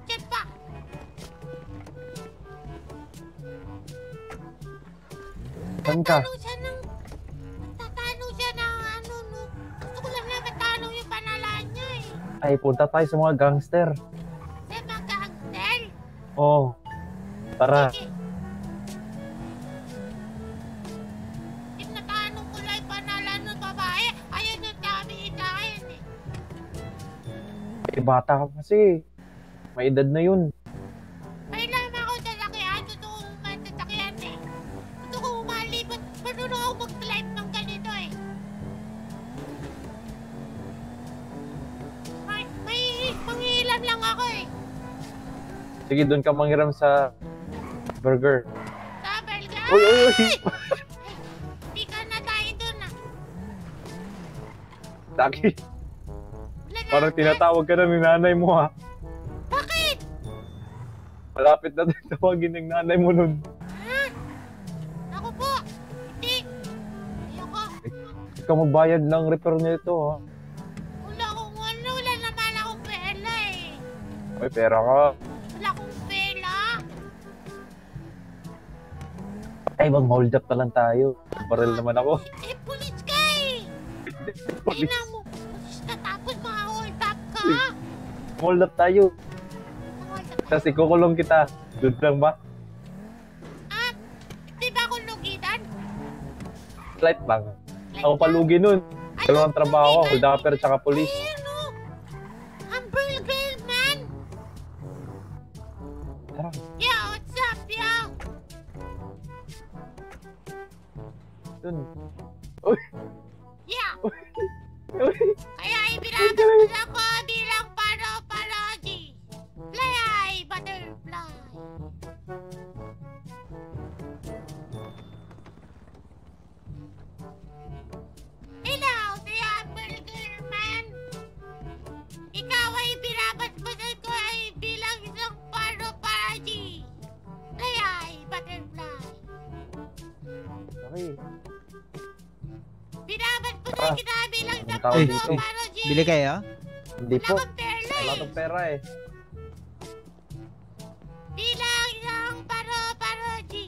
I: Saan ka?
C: Nagtatanong siya ng... Nagtatanong siya ng ano, no? Gusto ko lang na matanong yung panalaan niya eh.
I: Ay, punta tayo sa mga gangster.
C: Sa mga gangster?
I: Oo. Tara.
C: Sige. Tinatanong ko lang yung panalaan ng babae. Ayun yung dami itahin eh.
I: Eh, bata ka kasi. May edad na yun.
C: May lamang ako sa sakyan. Gusto ko umang sa sakyan eh. Gusto ko umalibot. Paano ako mag-live ng ganito eh? May, may manghilam lang ako eh.
I: Sige, doon ka manghiram sa burger.
C: Sa burger?
I: Uy, uy, uy!
C: Di ka na tayo dun ah.
I: Taki. Parang tinatawag ka na ni nanay mo ha.
C: Bakit?
I: Malapit na din tawagin ng nanay mo nun.
C: Ha? Ako po. Hindi. Ayoko.
I: Ikaw magbayad ng repair nito ha.
C: Wala akong ano. Wala naman akong pera eh.
I: May pera ka.
C: Wala akong pera.
I: Ay, mag-hold up na lang tayo. Baril naman ako.
C: Eh, pulis ka eh.
I: Police.
C: Ina mo. Pulis ka tapos ma-hold up ka.
I: Hold up tayo.
C: Hold up ka.
I: Tapos ikukulong kita. Doon lang ba?
C: Ah, di ba ako lugitan?
I: Flight lang. Ako palugi nun. Dalawang trabaho ko. Hold upper tsaka police.
C: Ayun o. Ang burger man.
I: Tara.
C: Yo, what's up, yo?
I: Dun. Uy!
C: Yeah.
I: Uy!
C: Kaya ibinabas ako bilang paro-parody. Fly, butterfly. Hello, saya burger man. Ikaw ay binabasbasan ko ay bilang isang paro-parody. Fly, butterfly.
I: Okay.
C: Binabasbasan
I: Ah,
C: kita bilang isang
I: ang tawag dito.
C: paro-parody.
H: Bili kayo?
I: Hindi po.
C: Wala kang pera
I: Wala
C: eh.
I: akong pera eh.
C: Bilang isang paro-parody.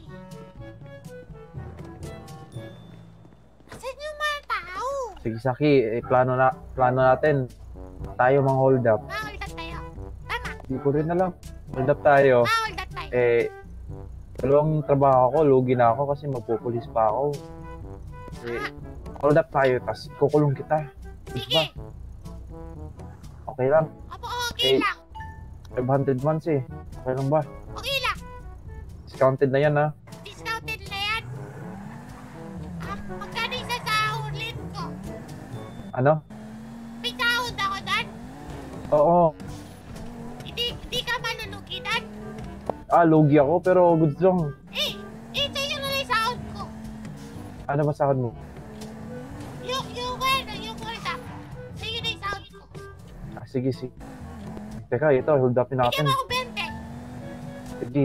C: Asan yung mga tao?
I: Sige, Saki. Eh, plano, na, plano natin. Tayo mang hold up.
C: Ah, hold up tayo. Tama.
I: Hindi ko rin alam. Hold up tayo.
C: Ah, hold up tayo.
I: Eh, dalawang trabaho ko. Lugi na ako kasi magpupulis pa ako. Eh, hold up tayo. Tapos kukulong kita.
C: Sige.
I: Okay lang.
C: Apo, okay
I: Eh,
C: lang.
I: five hundred months eh. Okay lang ba?
C: Okay lang.
I: Discounted na yan ha.
C: Discounted na yan. Ah, magkano isa sahod ulit ko?
I: Ano?
C: May sahod ako doon?
I: Oo.
C: Hindi, hindi ka malulugitan?
I: Ah, lugi ako pero good song.
C: Eh, eh, sa'yo na lang yung sahod ko.
I: Ano ba sahod mo?
C: Yung, yung, ano, yung hold up. Sa'yo na yung sahod ko.
I: Ah, sige, sige. Teka, ito, hold upin
C: Bigyan
I: natin.
C: mo ako twenty.
I: Sige.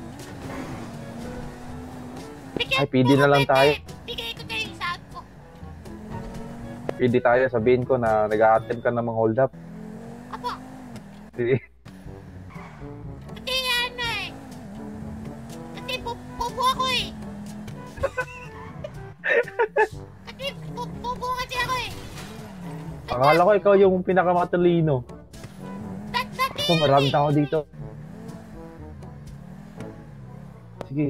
C: Bigyan
I: Ay, P D na lang tayo.
C: Bigay ko tayo yung sahod ko.
I: P D tayo, sabihin ko na nag-a-attempt ka ng mga hold up.
C: Apo,
I: Sige.
C: kasi ano eh. Kasi bu- bubo ako eh. Kasi bu- bubo kasi ako eh.
I: Akala ko ikaw yung pinakamatalino.
C: Dat dati
I: Ito, maraming tao dito. Sige.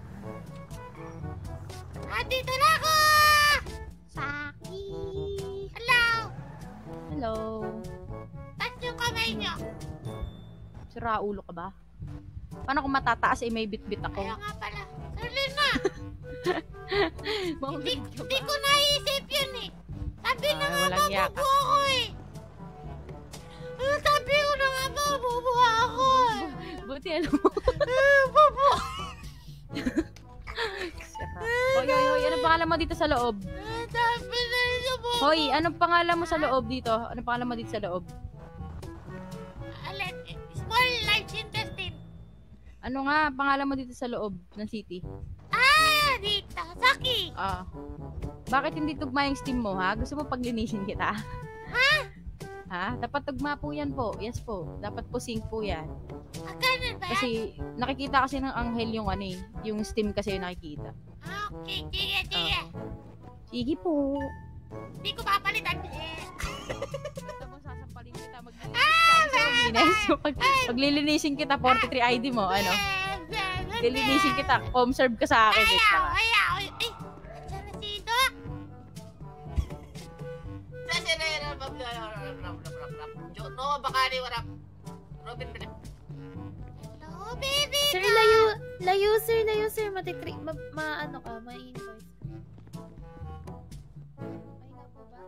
C: Ah, dito na ako! Saki! Hello!
B: Hello.
C: Taas yung kamay niyo.
B: Sira ulo ka ba? Paano kung matataas eh may bit-bit ako?
C: Kaya nga pala. Sorry na.
B: Mga
C: Hindi,
B: bit ka
C: hindi
B: ba?
C: ko naisip yun eh. Sabi na
B: Ay,
C: nga
B: walang
C: ba,
B: yaka.
C: bubo ako eh. Ah, sabi ko na nga ba, bubo ako eh.
B: Buti alam mo.
C: Ah, bubo.
B: Sira. Hoy, hoy, hoy. Anong pangalan mo dito sa loob?
C: Ah, sabi na yun, bubo.
B: Hoy, anong pangalan mo sa loob dito? Anong pangalan mo dito sa loob?
C: Alin, small large intestine.
B: Ano nga pangalan mo dito sa loob ng city?
C: Ah, dito. Saki.
B: Ah. Bakit hindi tugma yung steam mo, ha? Gusto mo paglinisin kita?
C: Ha?
B: Ha? Dapat tugma po yan po. Yes po. Dapat po sync po yan.
C: Ah, ganun ba yan?
B: Kasi nakikita kasi ng anghel yung ano eh. Yung steam kasi yung nakikita.
C: Okay, sige, sige.
B: Sige po.
C: Hindi ko papalitan.
B: Gusto mo sasampalin kita maglilinis ka. Pag, paglilinisin kita, forty-three I D mo, ano? Paglilinisin kita, home serve ka sa akin. Wait
C: Ayaw,
B: lang, ah.
C: ayaw. Ay, nandiyan na si Doc.
A: Kasi na yun, rap, rap, rap, rap, rap, rap. Jo- No, Bakari, warap. Robin, Bele.
C: Hello, baby.
L: Sir, layo, layo, sir, layo, sir. Matitri, ma, ma, ano ka, ma-invoice ka. Ay, na po ba?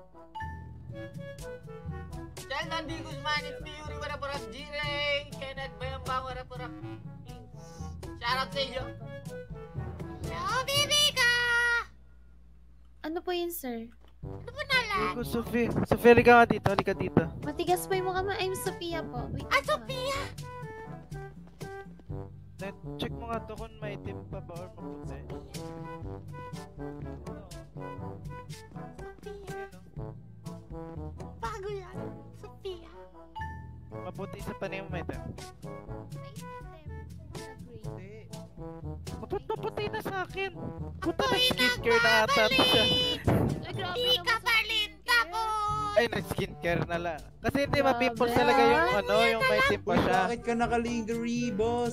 A: Sheldon D. Guzman, it's me, Yuri, warap, warap. G-Ray, Kenneth Bayambang, warap, warap. Shoutout sa inyo.
C: Hello, baby ka.
L: Ano po yun, sir?
C: Ano ba nalan?
H: Go, Sophie. Sophie, halika nga dito. Halika dito.
L: Matigas pa yung mukha mo. I'm Sophia po. Wait
C: Ah,
L: lang,
C: Sophia.
H: Net, check mo nga to kung may itim pa ba or maputi.
C: Sophia. Bago yan. Sophia.
H: Maputi sa panay mo may itim. Ba't maputi na sa akin? Puta na skincare na ata to siya.
C: Di ka palin. Tapos.
H: Ay, nag-skincare na lang. Kasi hindi ma-pimples talaga yung ano, yung may itim pa siya.
M: Bakit ka nakalingerie, boss?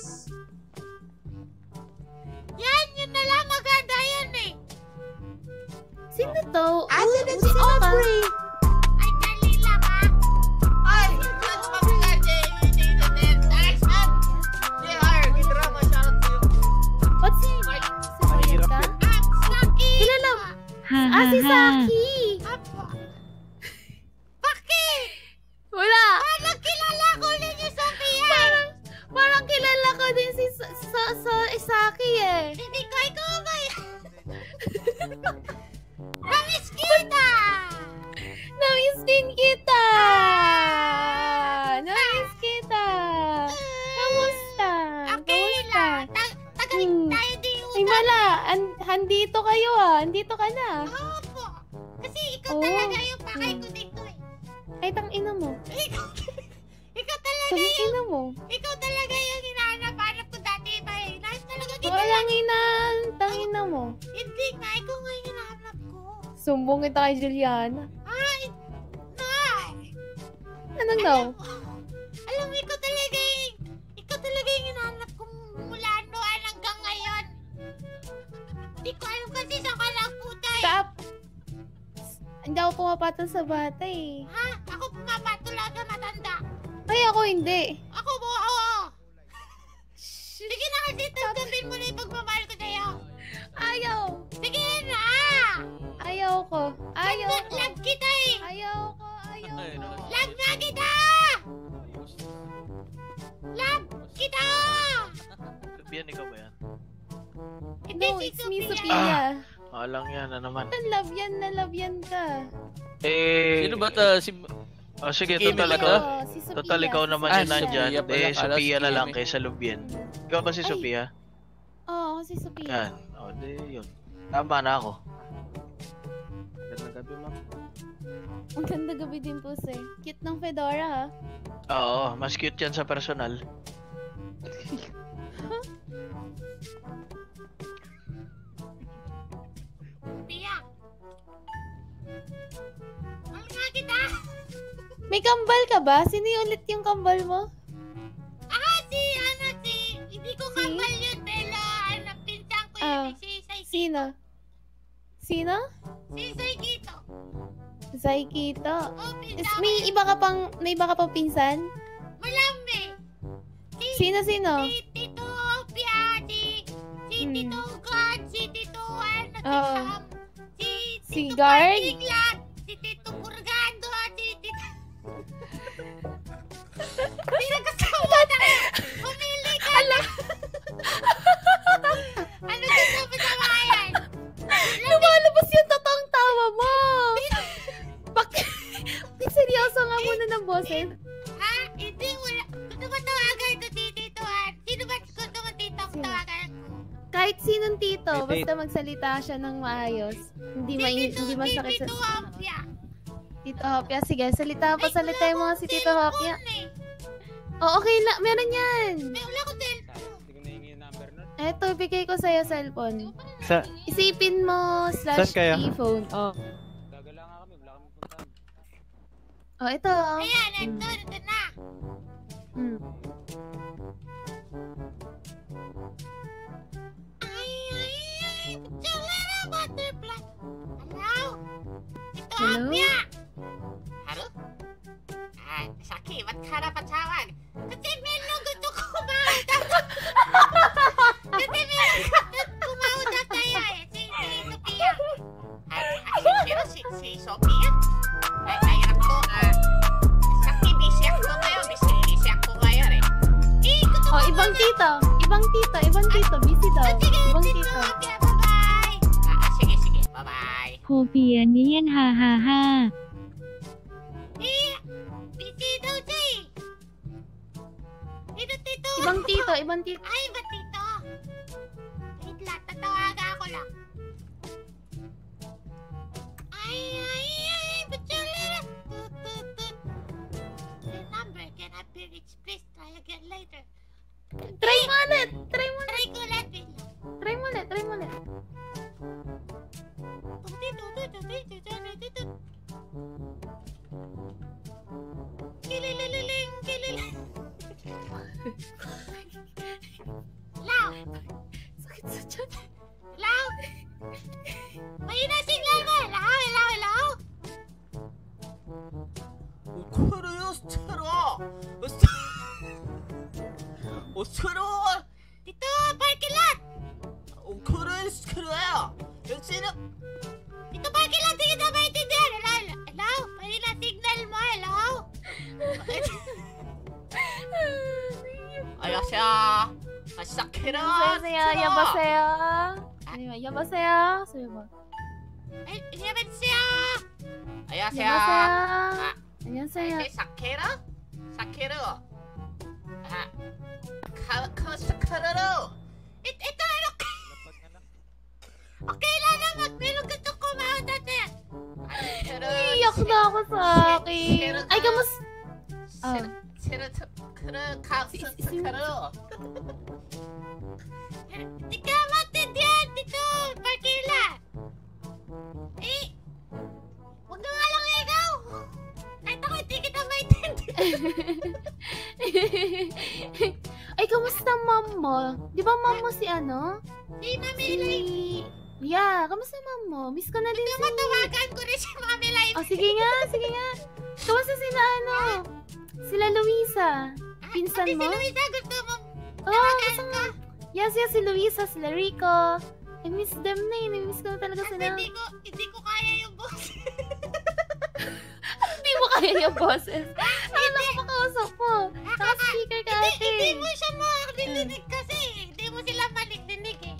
C: Yan, yun na lang. Maganda yan eh.
L: Sino to?
C: Asa na si
L: Sino ka?
C: Aubrey? Ay, dali lang ah.
A: Ay, that's my God, Jay. Next up. J R, Gidrama, shoutout to you.
L: What's your name? Si Mariet ka?
C: Saki.
L: Kilala mo? Ah, si Saki.
C: Bakit?
L: Wala.
C: Parang kilala ko ulit yung Sophia.
L: Parang, parang kilala ko din si sa, sa, sa Saki eh.
C: Hindi ko, ikaw ba yan? Namiss kita.
L: Namiss din kita. Namiss kita. Kamusta?
C: Okay lang. Tagalit
L: Hmm.
C: tayo din
L: Ay, mala. An- handito kayo ah. Andito ka na.
C: Opo. Kasi ikaw
L: Oo.
C: talaga yung pakay ko dito eh.
L: Ay, tang ina mo.
C: Ikaw, ikaw talaga
L: Tang
C: yung...
L: ina mo.
C: Ikaw talaga yung hinahanap-hanap ko dati pa eh. Nais talaga kita.
L: Walang ina. Tang ina mo.
C: Hindi nga, ikaw nga yung hinahanap ko.
L: Sumbong kita kay Juliana.
C: Ay, na.
L: Anong daw?
C: Alam mo, ikaw talaga yung... Ikaw talaga yung hinahanap ko mula noon hanggang ngayon. Hindi ko alam kasi saan ka nagpunta eh.
L: Stop! Hindi ako pumapatol sa bata eh.
C: Ha? Ako pumapatol sa matanda.
L: Ay, ako hindi.
C: Ako mo, oo. Sige na kasi, tanggapin mo na yung pagmamahal ko sa'yo.
L: Ayaw!
C: Sige na!
L: Ayaw ko. Ayaw
C: Love,
L: ko.
C: love kita eh!
L: Ayaw ko. Ayaw ko.
C: Love na kita! Love kita!
H: Sophia, ikaw ba yan?
L: No, it's me, Sophia.
H: Ah, lang yan na naman.
L: Love yan na love yan ka.
H: Eh...
N: Sino ba ta? Si...
H: Oh, sige,
N: Kimi
H: total
N: ba
H: ikaw.
L: Oo, si Sophia.
H: Total ikaw naman
N: Ah,
H: yung
N: si
H: nandyan.
N: Sophia pala,
H: Eh,
N: kala
H: Sophia
N: si
H: na lang
N: Kimi.
H: kaysa Lubien. Ikaw ba si
L: Ay.
H: Sophia?
L: Oo, si Sophia.
H: Yan. O, di yun. Tama na ako. Gandang gabi, ma'am.
L: Ang ganda gabi din po, sir. Cute ng Fedora, ha?
H: Oo, mas cute yan sa personal.
C: Pia! Mahal nga kita!
L: May kambal ka ba? Sino yung ulit yung kambal mo?
C: Ah, si, ano, si... Hindi ko kambal yun, pero, ano, pinsang ko yun,
L: Ah,
C: si Say
L: Sino? Sino?
C: Si Say Kito.
L: Zaikito.
C: Oh,
L: Is,
C: pinsang
L: may iba ka pang, may iba ka pang pinsan?
C: Marami! Si,
L: Sino, sino?
C: si Tito Pia, si... Si
L: Hmm.
C: Tito God, si Tito, ano, si
L: Oo.
C: Sam, si...
L: Si
C: Tito
L: Guard?
C: Partiglat, si Tito Purgando, si Tito... Pinagkasama na! Pumili ka! Ala! Ano sasabi sa mga yan?
L: Lumalabas yung totoong tawa mo! Bakit? Bakit seryoso nga muna ng boses?
C: Ha? Hindi, wala. Gusto mo tawagan ito si Tito, ha? Sino ba gusto mo Tito ang tawagan?
L: Kahit sinong tito,
H: Hey,
L: basta magsalita siya ng maayos. Hindi ma
C: Tito,
L: hindi masakit
C: si Tito
L: sa...
C: Ampia.
L: Tito Hopia, sige, salita pa, salita yung mga si Tito Hopia.
C: Eh.
L: Oh, okay lang, meron yan.
C: May wala ko cellphone.
L: Eto, bigay ko sa'yo cellphone.
H: Sa...
L: Isipin mo slash
H: Saan kayo?
L: e-phone. Oh. Oh, ito.
C: Ayan, ito, ito na.
L: Hmm.
C: Ay, ay, ay. It's a little butterfly. Hello? Ito,
L: Hello?
C: Apya. Hello? Ah, Saki, ba't ka napatawag? Kasi meron gusto ko kumausap. Kasi meron gusto kumausap tayo eh. Si, si Sophia. Ay, ay, pero si, si Sophia? Ay, ay, ako, ah. Saki, busy ako ngayon. Busy, busy ako ngayon eh. Eh, gusto
L: Oh,
C: ko
L: ibang
C: muna.
L: tito. Ibang tito. Ibang tito. Busy daw. Ibang tito.
C: Okay, bye-bye. Ah, sige, sige. Bye-bye.
N: โคเปียเนียนฮ่าฮ่าฮ่า
C: Eh, busy daw siya eh. Ito, tito.
L: Ibang tito. Ibang tito.
C: Ay, ba tito? Wait lang, tatawagan ako lang. Ay, ay, ay, ba't yung lera? Tut, tut, tut. The number cannot be reached. Please try again later.
L: Try mo ulit. Try mo
C: Try ko ulit, wait lang.
L: Try mo ulit. Try mo ulit.
C: Tuti, tuti, tuti, tuti, tuti, tuti. Kilililing, kililing. Lao!
L: Sakit sa tiyan.
C: Lao! Mahina signal mo! Lao, hello, hello!
A: 그래요, 스테라. 어, 스테라.
C: Dito, parking lot!
A: 어, 그래, 스테라야. 역시는
C: Dito, parking lot! Hindi kita maintindihan! Hello, hello? Mahina signal mo, hello?
A: 안녕하세요. 아, 시작해라.
L: 여보세요. 여보세요. 아니면 여보세요. 소리 뭐.
C: Ay, 안녕하세요!
A: 안녕하세요.
L: 여보세요.
A: 아,
L: 안녕하세요.
A: 네, 사케라? 사케르. 아, 카, 카, 사케르.
C: It, ito, okay. Okay lang naman, pero gusto ko maunta siya.
A: 사케르.
L: Iyak na ako sa akin. Ay, kamus... Oh.
A: 세르, 크르, 카스, 사케르.
C: Di ka maintindihan dito, parking lot. Eh, huwag ka nga lang ikaw. Kahit ako hindi kita maintindihan.
L: Ay, kamusta mom mo? Di ba mom mo si ano?
C: Si Mami
L: Si...
C: Lai.
L: Yeah, kamusta mom mo? Miss ko na din si...
C: Matawagan ko rin si Mami Lai.
L: Oh, sige nga, sige nga. Kamusta sila ano? Sila Luisa. Pinsan
C: Pati
L: mo?
C: si Luisa gusto mo
L: Oh, gusto mo. Yes, yes, si Luisa, sila Rico. I miss them na yun. I miss ko na talaga sila.
C: Hindi ko, hindi ko kaya yung boss.
L: Hindi mo kaya yung boses. Ano ko makausap mo? Naka-speaker ka
C: Hindi,
L: ate.
C: hindi mo siya makarinig kasi. Hindi mo sila marinig eh.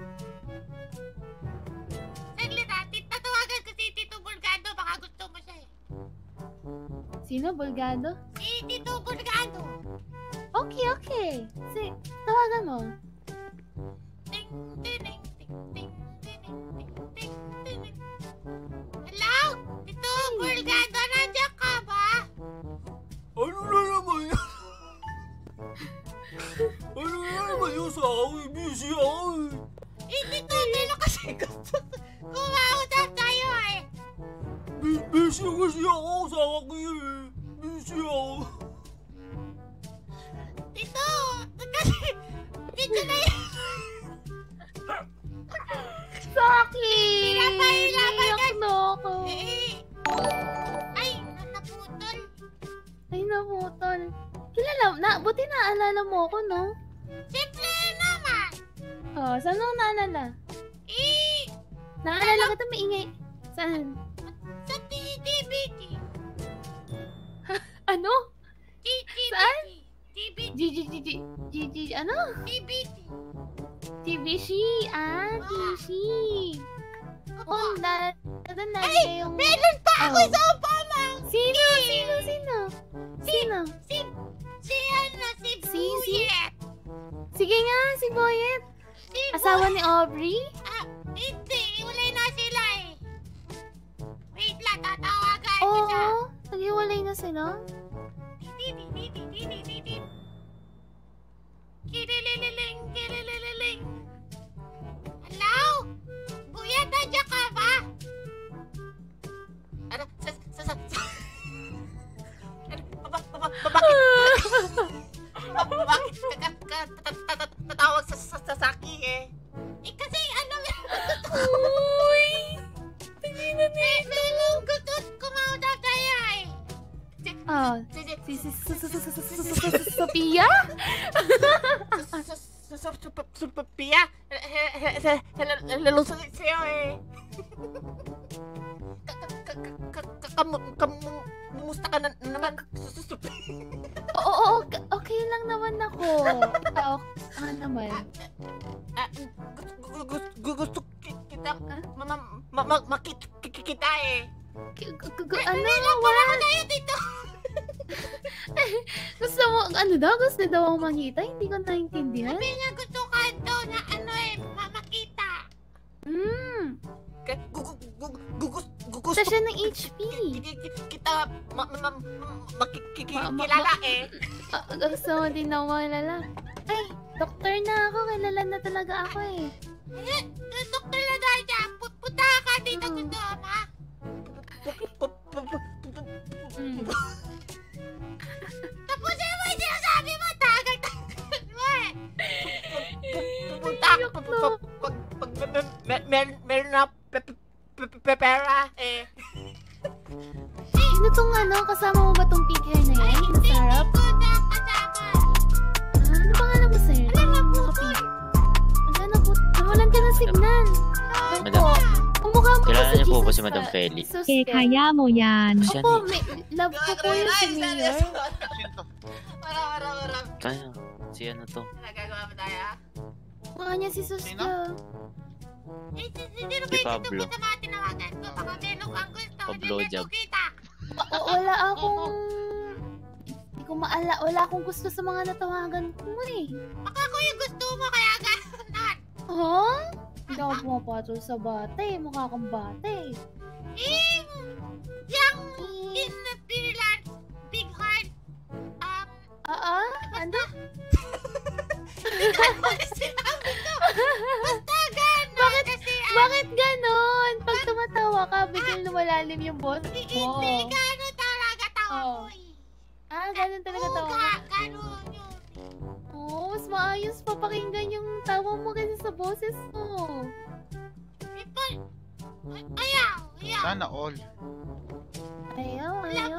C: Saglit ah, tit- tatawagan ko si Tito Bulgado. Baka gusto mo siya eh.
L: Sino? Bulgado?
C: Si Tito Bulgado.
L: Okay, okay. Si, tawagan mo.
C: Ting, tining, ting, ting, tining, ting, ting, tining. Hello? Tito Bulgado, nandiyan ka ba?
A: Ano na naman yan? Ano na naman yung sa akin? Busy ako eh.
C: Eh, Tito, meron kasi gusto kumausap tayo eh.
A: Bu- Busy kasi ako sa akin eh. Busy ako.
C: Tito, kasi dito na yun.
L: Saki!
C: Pinapahirapan ka.
L: Iyak na ako.
C: Eh, ay, naputol.
L: Ay, naputol. Kilala, na, buti naalala mo ako, no?
C: Siyempre naman.
L: Oh, saan mo naalala?
C: Eh,
L: Naalala ka ito maingay. Saan?
C: sa T V T.
L: Ano?
C: T V T.
L: Saan?
C: T V T.
L: G G G G G G ano?
C: T V T.
L: T V C. Ah, T V C. Oh, na, doon na
C: Ay,
L: yung...
C: meron pa ako
L: Oh.
C: sa Obama.
L: Sino? Sino? Sino? Sino?
C: Si, si ano, si
L: Si, si?
C: Buyet.
L: Sige nga, si Boyet.
C: Si
L: Asawa ni Aubrey?
C: Ah, hindi. Iwalay na sila eh. Wait lang, tatawagan ko siya.
L: Oo, nag-iwalay na sila.
C: Kilililing, kilililing. Hello?
A: Pia, lalo sa'yo eh. Kamusta ka na naman?
L: Oo, okay lang naman ako. Oo, ano naman?
A: Gusto kita makikita eh.
L: Ano? Wala ko tayo dito. Gusto mo, ano daw? Gusto daw akong makita? Hindi ko naintindihan.
C: Sabi niya gusto ka daw na ano eh, makita.
L: Hmm.
A: Gusto
L: siya ng H P.
A: Kita makikilala eh.
L: Gusto mo din ako makilala. Ay, doktor na ako. Kilala na talaga ako eh.
C: Doktor na dahil dyan. Punta ka dito gusto ma. Tapusin mo yung sinasabi mo. Tagal-tagal mo eh.
A: Punta pag meron na pera eh.
L: Sino tong ano? Kasama mo ba tong pink hair na yan? Masarap? Ano pangalan mo, sir? Magana po. Nawalan ka ng signal.
O: Madam,
L: Kumukha mo
O: kilala
L: kasi
O: niyo po ba
L: Jesus
O: si Madam
L: ka.
O: Feli?
L: Jesus
N: Eh,
L: ka.
N: kaya mo yan.
L: Opo, may, love ko po yung si Mayor.
O: Kaya, si ano to?
A: Nagagawa mo tayo?
L: Mukha niya si Susya.
C: Eh, sino
O: Si
C: ba yung
O: Pablo.
C: gusto mo sa mga tinawagan ko? Baka meron kang gusto.
O: Pablo Jab.
L: O, wala akong... Hindi ko maala. Wala akong gusto sa mga natawagan ko eh.
C: Baka ako yung gusto mo kaya gano'n.
L: Huh? Hindi ako pumapatol sa bata eh. Mukha kang bata eh.
C: Eh, yung in the freelance, big heart. Um,
L: Ah, ah? Ano?
C: Sinabi ko. Basta gano'n.
L: Bakit,
C: Kasi, ah,
L: bakit ganon? Pag tumatawa ka, biglang lumalalim yung boss mo.
C: Hindi gano'n talaga tawa
L: Oh.
C: mo eh.
L: Ah, ganon talaga
C: Oo,
L: tawa mo.
C: ga- gano'n yun.
L: Oo, mas maayos papakinggan yung tawa mo kasi sa boses mo.
C: Eh, pa- Ayaw, ayaw.
P: Sana all.
L: Ayaw, ayaw.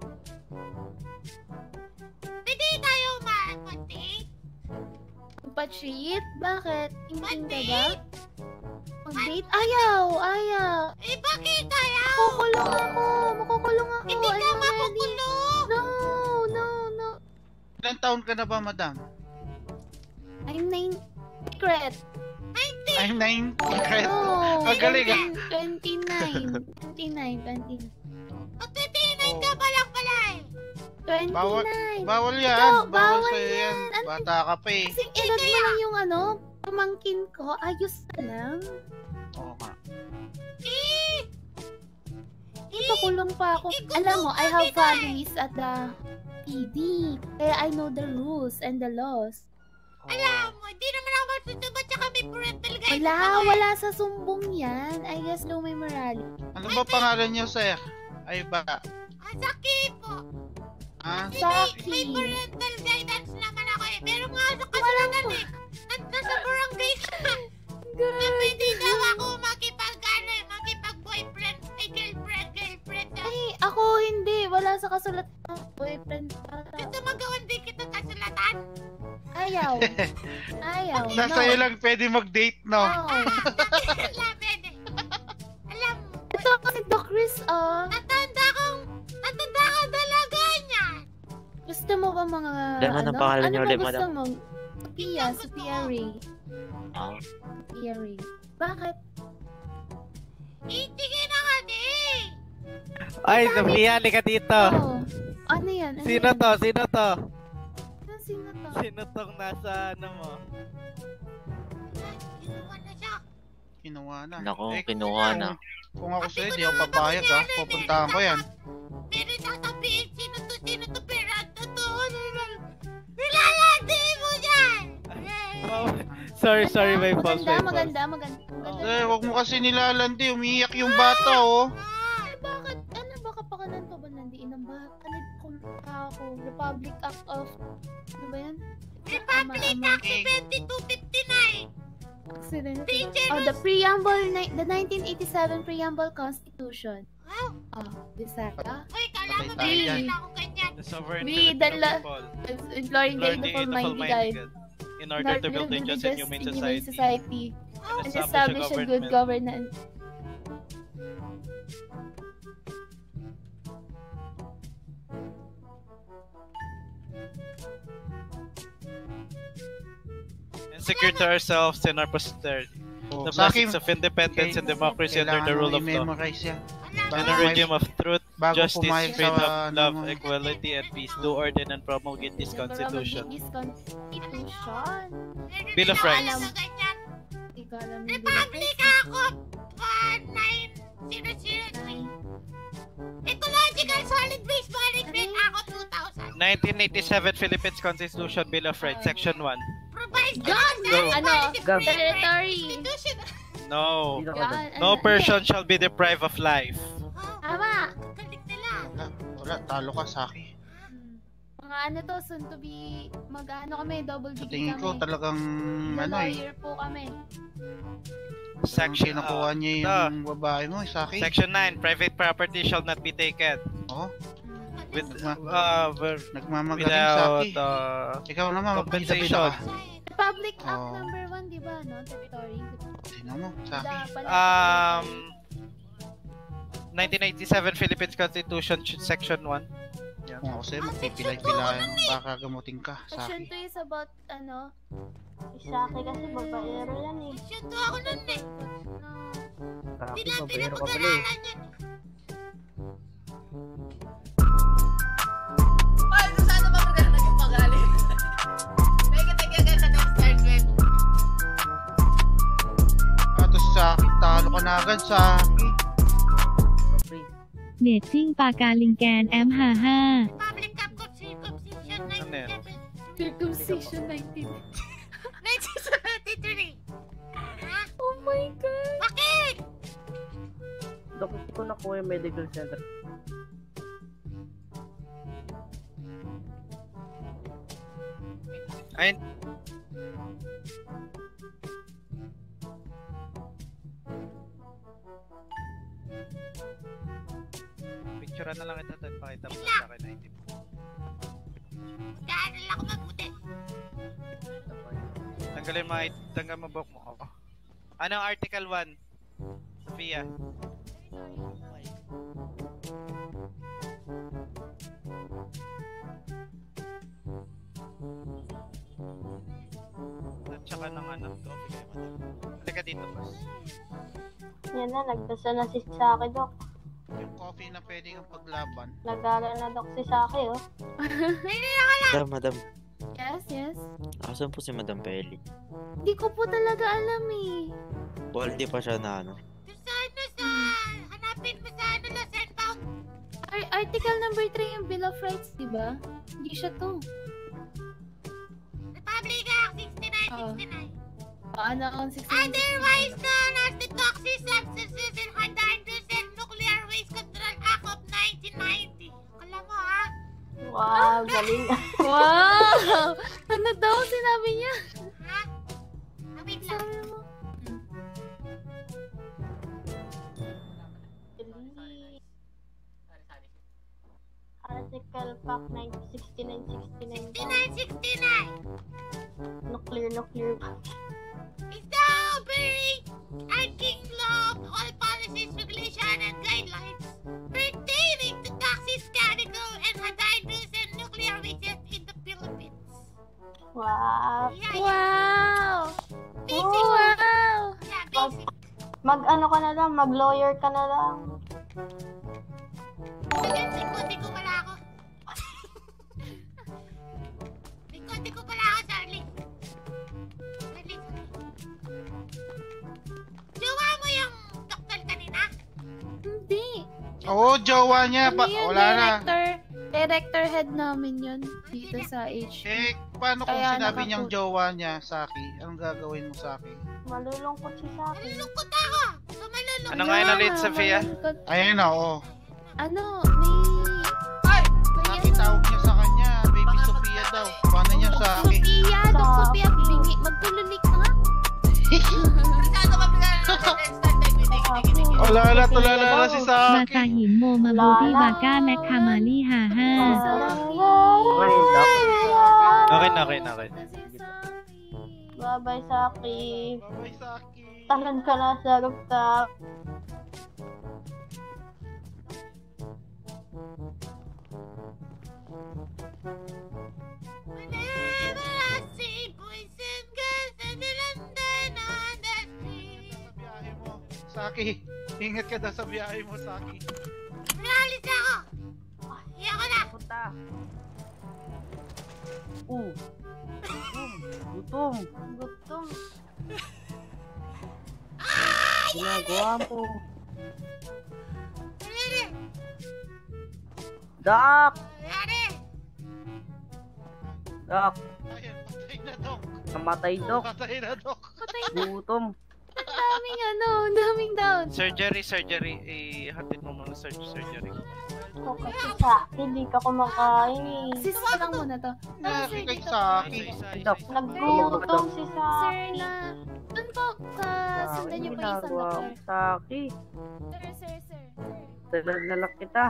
C: Pwede tayo ma-date?
L: Pa-treat? Bakit? Ingin ka ba? Mag-date? Ayaw, ayaw.
C: Eh, bakit ayaw?
L: Makukulong ako, makukulong ako.
C: Hindi ka
L: I'm ready.
C: makukulong.
L: No, no, no.
P: Ilang taon ka na ba, madam?
L: I'm nine. Secret.
P: I'm nine. Secret.
L: No.
P: Ang galing ah.
L: twenty-nine. twenty-nine, twenty-nine.
C: O, twenty-nine ka pa lang pala eh.
P: Bawal,
L: twenty-nine.
P: bawal yan.
L: Ikaw,
P: bawal
L: bawal
P: sa'yo yan.
L: yan.
P: Bata ka pa eh.
L: Kasing edad mo lang yung ano, pamangkin ko. Ayos ka lang.
P: Oo nga.
C: Eh,
L: Ipakulong pa ako. Alam mo, I have families at the P D. Kaya I know the rules and the laws.
C: alam mo, hindi naman ako magsusubat tsaka may parental guide.
L: Wala, wala sa sumbong yan. I guess Lumay Morales.
P: Ano ba pangalan niyo, sir? Ay ba?
C: Ah, Saki po.
P: Ah?
L: Saki.
C: May parental guidance naman ako eh. Pero nga sa kasalanan eh. Nas- Nasa barangay ka. Na pwede daw ako makipag ano eh, makipag-boyfriend, ay girlfriend, girlfriend.
L: Ay, ako hindi. Wala sa kasulat ng boyfriend.
C: Gusto magawan din kita kasulatan?
L: Ayaw. Ayaw.
P: Nasa iyo lang pwede mag-date, no?
L: No.
C: Wala, pwede. Alam mo.
L: Ito kasi Doc Chris, oh.
C: Natanda kong, natanda ka talaga niya.
L: Gusto mo ba mga,
O: Dahil
L: ano?
O: anong pangalan
L: Ano
O: niyo
L: ba
O: ulit,
L: gusto
O: madam?
L: mo? Sophia, Sophia Ray.
O: Ah,
L: Sophia Ray. Bakit?
C: Eh, sige na ka eh.
H: Ay, Sofia, halika dito.
L: Oh. Ano yan? Ano
H: Sino
L: yan?
H: to? Sino to?
L: Ano, sino to?
H: Sino tong nasa ano mo?
C: Kinuha na siya.
P: Kinuha na.
O: Nako,
P: Eh,
O: kinuha na.
P: Kung ako sa'yo, di ako papayag ha. Pupuntahan ko yan.
C: Pero sasabihin, sino to, sino to, pero to, to, nilalandi mo dyan.
H: Sorry, sorry, my fault,
L: Maganda,
H: my fault.
L: maganda, maganda. maganda.
P: Eh, wag mo kasi nilalandi. Umiiyak yung bata, oh.
L: Ay, bakit? Ano ba kapakanan pa ba nandiin ang bata? Ano kung ako? Republic Act of... Ano ba yan?
C: Republic Act twenty-two fifty-nine.
L: Accident.
C: Dangerous.
L: Oh, the preamble, ni- the nineteen eighty-seven preamble constitution.
C: Wow.
L: Oh, Bisaya.
C: Uy, kala mo
P: Patay tayo
C: meron
P: dyan.
C: na akong ganyan.
H: The sovereign
L: We,
H: Filipino
L: the la-
H: people.
L: imploring the
H: Imploring the
L: aid of
H: aid of
L: Almighty
H: Almighty
L: God.
H: God. In order to build a just and humane society.
L: society.
H: And
L: And establish a good governance.
H: And secure to ourselves and our posterity.
P: Oh,
H: The
P: sa akin-
H: blessings of independence and democracy under
P: Kailangan
H: the rule
P: mo
H: of law.
P: i-memorize yan.
H: And
P: Bago
H: a regime of truth,
P: bago
H: justice,
P: pumayag sa,
H: freedom,
P: ano
H: love,
P: mo.
H: equality, and peace. Do ordain and promulgate this constitution.
L: This constitution.
H: Bill of Rights.
L: Hindi ko alam yung
C: Republic ako nine zero zero three. Ecological Solid Waste Management ako two thousand.
H: nineteen eighty-seven Philippines Constitution, Bill of Rights, Section one.
C: Provides
L: God!
H: Go.
L: Ano?
C: Go.
L: Territory.
H: No.
L: Yan,
H: No
L: ano,
H: person shall be deprived of life.
L: Tama.
P: Wala, wala, talo ka sa akin.
L: Mga ano to, soon to be, mag-ano kami, double
P: Sa
L: degree
P: tingin ko
L: kami.
P: talagang
L: The
P: ano eh.
L: lawyer po kami.
H: Section
P: Nakuha niya yung babae mo, sa akin.
H: Section nine, private property shall not be taken.
P: Oh?
H: With, uh, ver-
P: Nagmamagaling
H: without,
P: sa akin.
H: uh,
P: Ikaw naman,
H: compensation.
L: Republic Act
P: Oh.
L: number one, di ba, no? Territory.
P: Tingnan mo, sa akin.
H: Um, nineteen eighty-seven Philippines Constitution, ch- Section one.
P: Kung ako sa'yo, magpipilay-pilayan mo, baka gamutin ka sa
L: Section
P: akin.
L: two is about, ano?
F: Isaki kasi babaero yan eh.
C: Section two ako nun eh.
J: Sabi,
C: Hindi na
J: babayero ka pala eh.
C: pinapag-aralan yan.
A: Ay, kung saan naman maganda naging magaling. Teka, teka, ganda ng start with.
P: Ah, to sa akin, talo ka na agad sa akin.
N: เดทซิ่งปากาลิงแกนแอมห้าห้า
C: Public Act of Circumcision
H: Ano yan?
L: Circumcision nineteen.
C: nineteen seventy-three.
L: Oh my God!
C: Bakit?
J: Dok, hindi ko nakuha yung medical center.
H: Ayun. Picturean na lang ito at pakita mo sa akin na hindi mo.
C: Dahil ako mabuti.
H: Tanggalin mo, tanggal mo buhok mo. Oh. Anong Article one? Sophia. At saka ng anak to. Halika dito, boss.
F: Yan na, nagdasa na si Saki, Dok.
P: Yung coffee na pwede kang paglaban.
F: Nagala na, Dok, si Saki, oh.
O: Madam, madam.
L: Yes, yes.
O: Asan po si Madam Pelly?
L: Hindi ko po talaga alam eh.
O: Well, hindi pa siya na ano.
C: Ano sa... Hanapin mo sa ano na cellphone.
L: Ar- Article number three yung Bill of Rights, di ba? Hindi siya to.
C: Republic Act sixty-nine sixty-nine.
L: Paano ang sixty-nine?
C: Otherwise known as the Toxic Substances and Hazardous and Nuclear Waste Control Act of nineteen ninety. Kala mo ha?
F: Wow, galing.
L: Wow! Ano daw sinabi niya?
C: Ha? Ah, wait lang.
L: Sabi mo.
F: Article Pack nineteen sixty-nine sixty-nine.
C: sixty-nine sixty-nine.
F: Nuclear, nuclear.
C: Is the overarching law of all policies, regulation, and guidelines pertaining to toxic, chemical, and hazardous and nuclear wastes in the Philippines.
F: Wow.
C: Yeah, yeah.
L: Wow!
C: Basic.
L: Oh, wow!
C: Yeah,
F: Mag,
C: basic.
F: mag ano ka na lang, mag lawyer ka na lang.
C: Likod ko pala ako. Likod ko pala ako, Charlie. Charlie, Charlie. Jowa mo yung doktor kanina?
L: Hindi.
P: Oo, jowa niya. Pa,
L: Ano yun,
P: wala na.
L: director? Director head namin yun dito sa H.
P: Eh, paano kung
L: Kaya
P: sinabi
L: nakaput-
P: niyang jowa niya, Saki? Anong gagawin mo sa akin?
F: Malulungkot si Saki.
C: Malulungkot ako. So, malulungkot.
H: Ano nga yun ulit, Sophia?
P: Ayan na, oo.
L: Ano, may...
C: Ay!
P: Saki tawag niya sa kanya. Baby Sophia daw. Paano niya sa akin?
L: Sophia, Dok Sophia, bingi, magtululik ka nga.
P: Wala, wala. Tulala na si Saki.
N: Masahin mo mabuti baka mekamali haha.
H: Okay na, okay na, okay.
F: Bye-bye, Saki.
P: Bye, Saki.
F: Talon ka na sa rooftop.
C: Whenever I see boys and girls in the London on the street.
P: Saki, ingat ka daw sa biyahe mo, Saki.
C: Naalis ako! Iyan ko na!
J: Punta. Uh. Gutom.
F: Gutom.
J: Ginagawa mo.
C: Nangyari!
J: Dak!
C: Nangyari!
J: Dak!
P: Ayan, patay na, Dok.
J: Namatay, Dok.
P: Patay na, Dok.
J: Gutom.
L: Ang daming ano, ang daming down.
H: Surgery, surgery. Eh, hatid mo muna sur surgery.
F: Ako kasi Saki, hindi ka kumakain eh.
L: Sis, lang muna to. Ah, sir,
P: Kay
L: dito.
P: Saki.
J: Dok.
F: Nagutom si
L: Sir,
F: Saki.
L: na... Doon po, kasundan niyo po yung isang
J: Ginagawa
L: doktor.
J: mo, Saki.
L: Sir, sir, sir.
J: Dalag-lalak kita.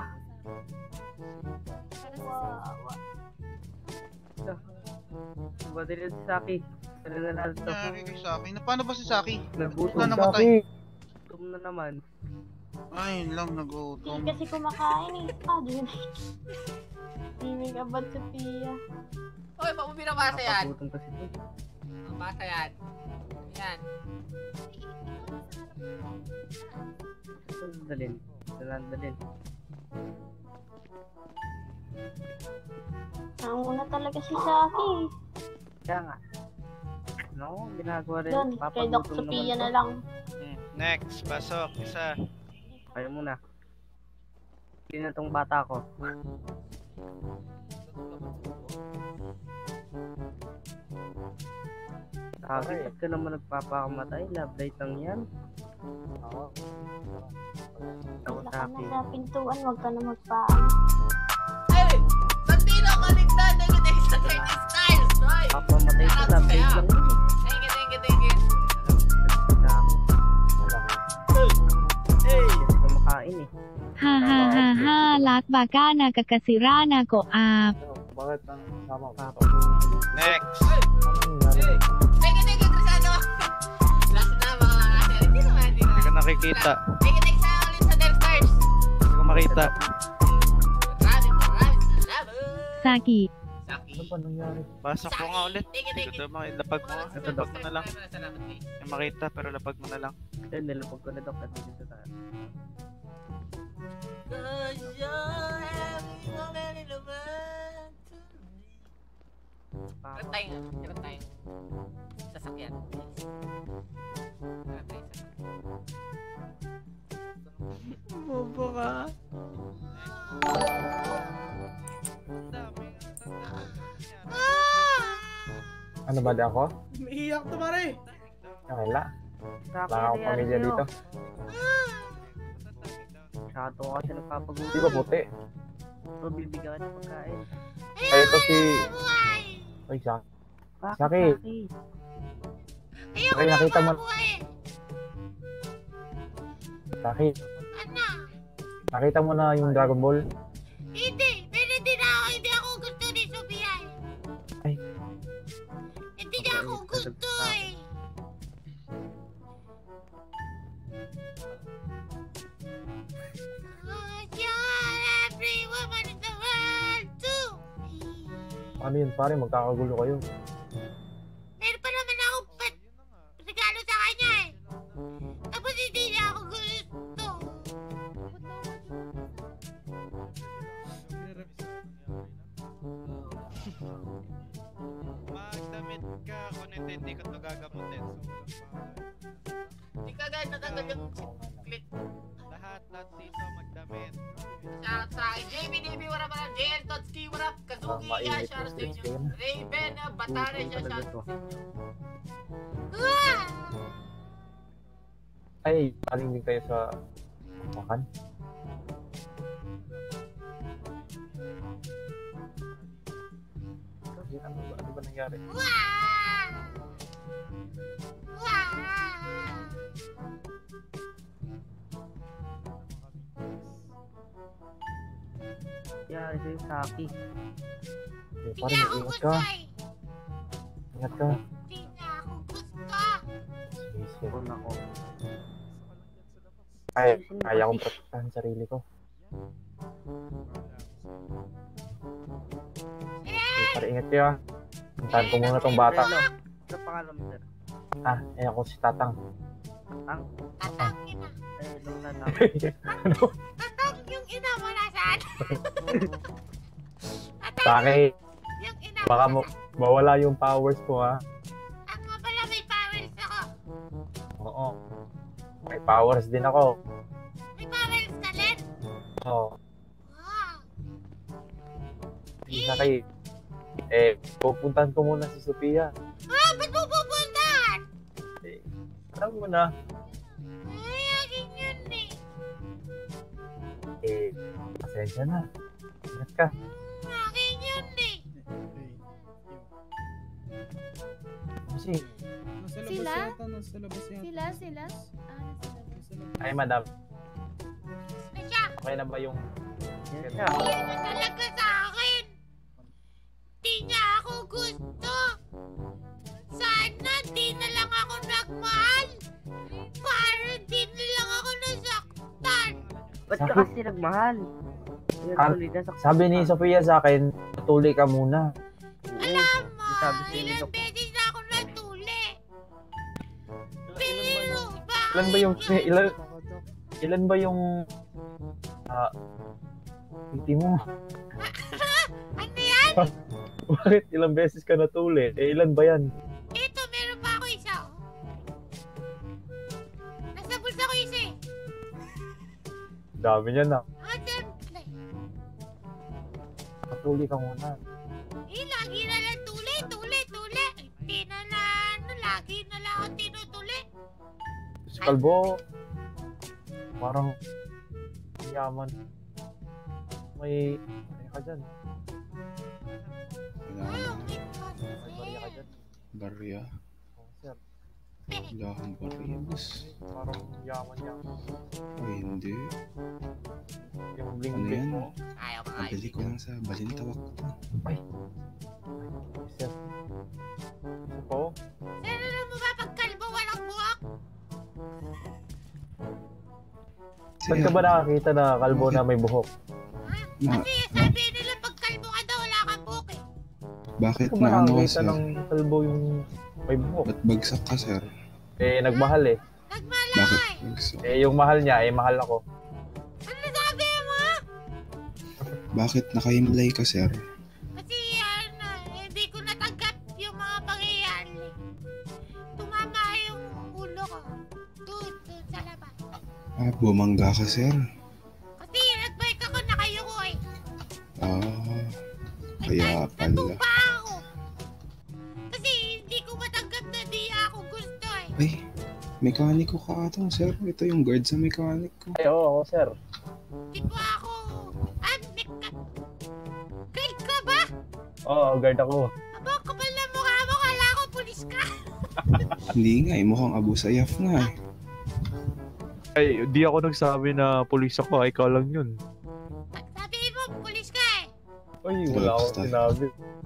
J: Badilin si Saki. Dalag-lalak to.
P: Nangyari kay Saki. Na, paano ba si Saki?
J: Nagutom.
P: Na namatay.
J: Gutom na naman.
P: Ay, yun lang, nagutom.
F: Hindi kasi kumakain eh. Ah, di na. Himig abad sa Pia.
A: Hoy, pamubira basa yan.
J: Napagutom kasi ito.
A: Ang basa yan. Yan.
J: Saan dalhin? Saan dalhin?
F: Nanguna talaga si Saki.
J: Kaya nga. No, ginagawa rin.
F: Doon, kay Doc
J: Papagutom
F: Sophia
J: naman
F: na
J: to.
F: lang.
H: Hmm. Next, pasok. Isa.
J: Kaya muna. Hindi na tong bata ko. Saki, ba't ka naman nagpapakamatay? Love light lang yan.
I: Oo.
J: Ako,
F: Wala ka
J: Saki.
F: na sa pintuan, wag ka na magpaan.
A: Ay! Santino, kaligtan! Thank you, thank you sa thirty styles! Hoy!
J: Papamatay ko, love light lang yan.
A: Thank you, thank you, thank you.
J: Hey! Hindi na makain eh.
N: Ha ha ha ha lak baka nakakasira na ko ap.
I: Bakit ang sama ko?
H: Next.
A: Thank you, thank you, Cristiano! Last na, mga mga kasi. Hindi naman, hindi naman.
H: Hindi ka nakikita.
A: Thank you, thank you sa ulit sa ten stars!
H: Hindi ko makita.
A: Maraming maraming salamat!
N: Saki.
A: Saki.
I: Ano ba nangyari?
H: Pasok mo nga ulit.
A: Thank you, thank you.
H: Ito, mga lapag mo.
A: Maraming
H: Lapag mo na lang.
A: maraming salamat, please.
H: Hindi makita, pero lapag mo na lang.
J: Eh, nilapag ko na, Dok. At dito sa...
A: Cause you're every woman in the world to me. Meron tayong, meron tayong sasakyan. Meron tayong sasakyan.
H: Bobo ka.
I: Ano ba di ako?
M: Umiiyak to, pare.
I: Wala.
J: Saki,
I: Wala akong
J: nangyari
I: pamilya
J: sa'yo?
I: dito.
J: Masyado ka kasi nagpapagutom.
I: Di ba puti?
J: Mabibigyan ka ng pagkain.
I: Ay, ito si... Ay, Saki.
J: Bakit,
I: Saki.
J: Saki?
I: Ay, nakita mo... Saki.
C: Ano?
I: Nakita mo na yung Dragon Ball?
C: Hindi! Pero hindi na ako, hindi ako gusto ni Sophia eh.
I: Ay.
C: Hindi na ako gusto eh. Cause you're every woman in the world to me.
I: Ano yun, pare? Magkakagulo kayo.
C: Meron pa naman ako pat regalo sa kanya eh. Tapos hindi niya ako gusto.
H: Magdamit ka kung hindi ka ito gagamutin.
A: Hindi ka agad natanggal yung click.
H: Lahat, lahat dito magdamit.
A: Shoutout sa akin. J B D B, what up, what up? J L Totski, what up? Kazuki,
I: Ah,
A: yeah,
I: mainit
A: shoutout sa
I: yung
A: inyo.
I: stream.
A: Raven, uh, Batare,
J: Gutom
A: siya,
J: talaga
A: shoutout
J: to.
A: sa inyo.
I: Ay, aling din kayo sa... Makan? Ano ba, ano ba nangyari?
J: Kaya ito yung Saki.
I: Eh, parang ingat ka. Ingat ka.
J: Ako na ko.
I: Ay, kaya kong protektahan sarili ko. Eh, para ingat kayo ah. Puntahan ko muna tong bata.
J: Ano pangalan mo, sir?
I: Ah, eh ako si Tatang.
J: Tatang?
A: Tatang ina.
J: Eh, nung tatang.
I: Ano?
A: Tatang yung ina mo nasaan?
I: Bakit?
A: Yung ina
I: Baka mo, mawala yung powers ko ha.
A: Ang nga pala may powers ako.
I: Oo. May powers din ako.
A: May powers ka din?
I: Oo.
A: Wow.
I: Isa kayo. Eh, pupuntahan ko muna si Sophia.
A: Ah, ba't mo pupuntahan?
I: Eh, alam mo na.
A: Ay, akin yun eh.
I: Eh, pasensya na. Ingat ka.
A: Akin yun eh.
I: Kasi,
L: Sila? Sila, sila? Ah, nasa labas.
I: ay madam,
A: Siya.
I: okay na ba yung...
A: Hindi na talaga sa akin. Di niya ako gusto. Sana di na lang ako nagmahal. Para di na lang ako nasaktan.
J: Ba't ka kasi nagmahal?
I: Ah, sabi ni Sophia sa akin, patuloy ka muna.
A: Alam mo,
J: Sabi sa inyo,
A: ilang beses na ako natuli. Pero ba?
I: Ilan ba yung... Ilan, ilan ba yung... Ah... Hindi mo.
A: Ano yan?
I: Bakit ilang beses ka natuli? Eh, ilan ba yan?
A: Ito, meron pa ako isa. oh. Nasa bulsa ko isa eh.
I: Dami niya na.
A: Ah, siyempre.
I: Patuloy ka muna.
A: Eh, lagi na lang tuli, tuli, tuli. Hindi na na, ano, lagi na lang ako tinutuli.
I: Si Kalbo, parang yaman. May... May ka dyan.
Q: Wala
A: Wow,
Q: ka.
I: May barya ka dyan.
Q: Barya.
I: Oh, sir.
Q: Wala akong barya, boss.
I: Parang yaman yan.
Q: Ay, hindi.
I: Yung
Q: Ano
I: bling-bling
Q: yan?
I: mo.
A: Ayaw mga
Q: Pabili ko lang sa balintawak to.
I: Ay. Sir. Isa po?
A: Sir, alam mo ba pag kalbo walang buhok?
I: Saan ka ba nakakita na kalbo na may buhok?
Q: Na,
A: Kasi sabi nila pag kalbo ka daw wala kang buhok eh.
Q: bakit
I: Saan ka ba
Q: na ano ka,
I: nakakita
Q: sir?
I: ng kalbo yung may buhok?
Q: Ba't bagsak ka, sir?
I: Eh, nagmahal eh.
Q: Bakit bagsak?
I: Eh, yung mahal niya, eh, mahal ako.
A: Ano sabi mo?
Q: Bakit nakahimlay ka, sir?
A: Kasi ano, hindi ko natanggap yung mga pangyayari. Tumama yung ulo ko. Doon, doon sa labas.
Q: Ah, bumangga ka, sir.
A: Kasi nag-bike ako nakayuko eh.
Q: Ah, kaya pala.
A: Pa ako. Kasi hindi ko matanggap na di ako gusto eh.
Q: Ay, mekaniko ka ata, sir. Ito yung guard sa mekaniko.
I: Eh, oo, ako, sir.
A: Di ba ako? Ah, meka... Guard ka ba?
I: Oo, guard ako.
A: Aba, kapal na mukha mo. Kala ko pulis ka.
Q: Hindi nga eh, mukhang Abu Sayyaf nga eh.
G: Ay, di ako nagsabi na pulis ako. Ikaw lang yun.
A: Sabi mo, pulis ka eh.
I: Ay, wala akong sinabi.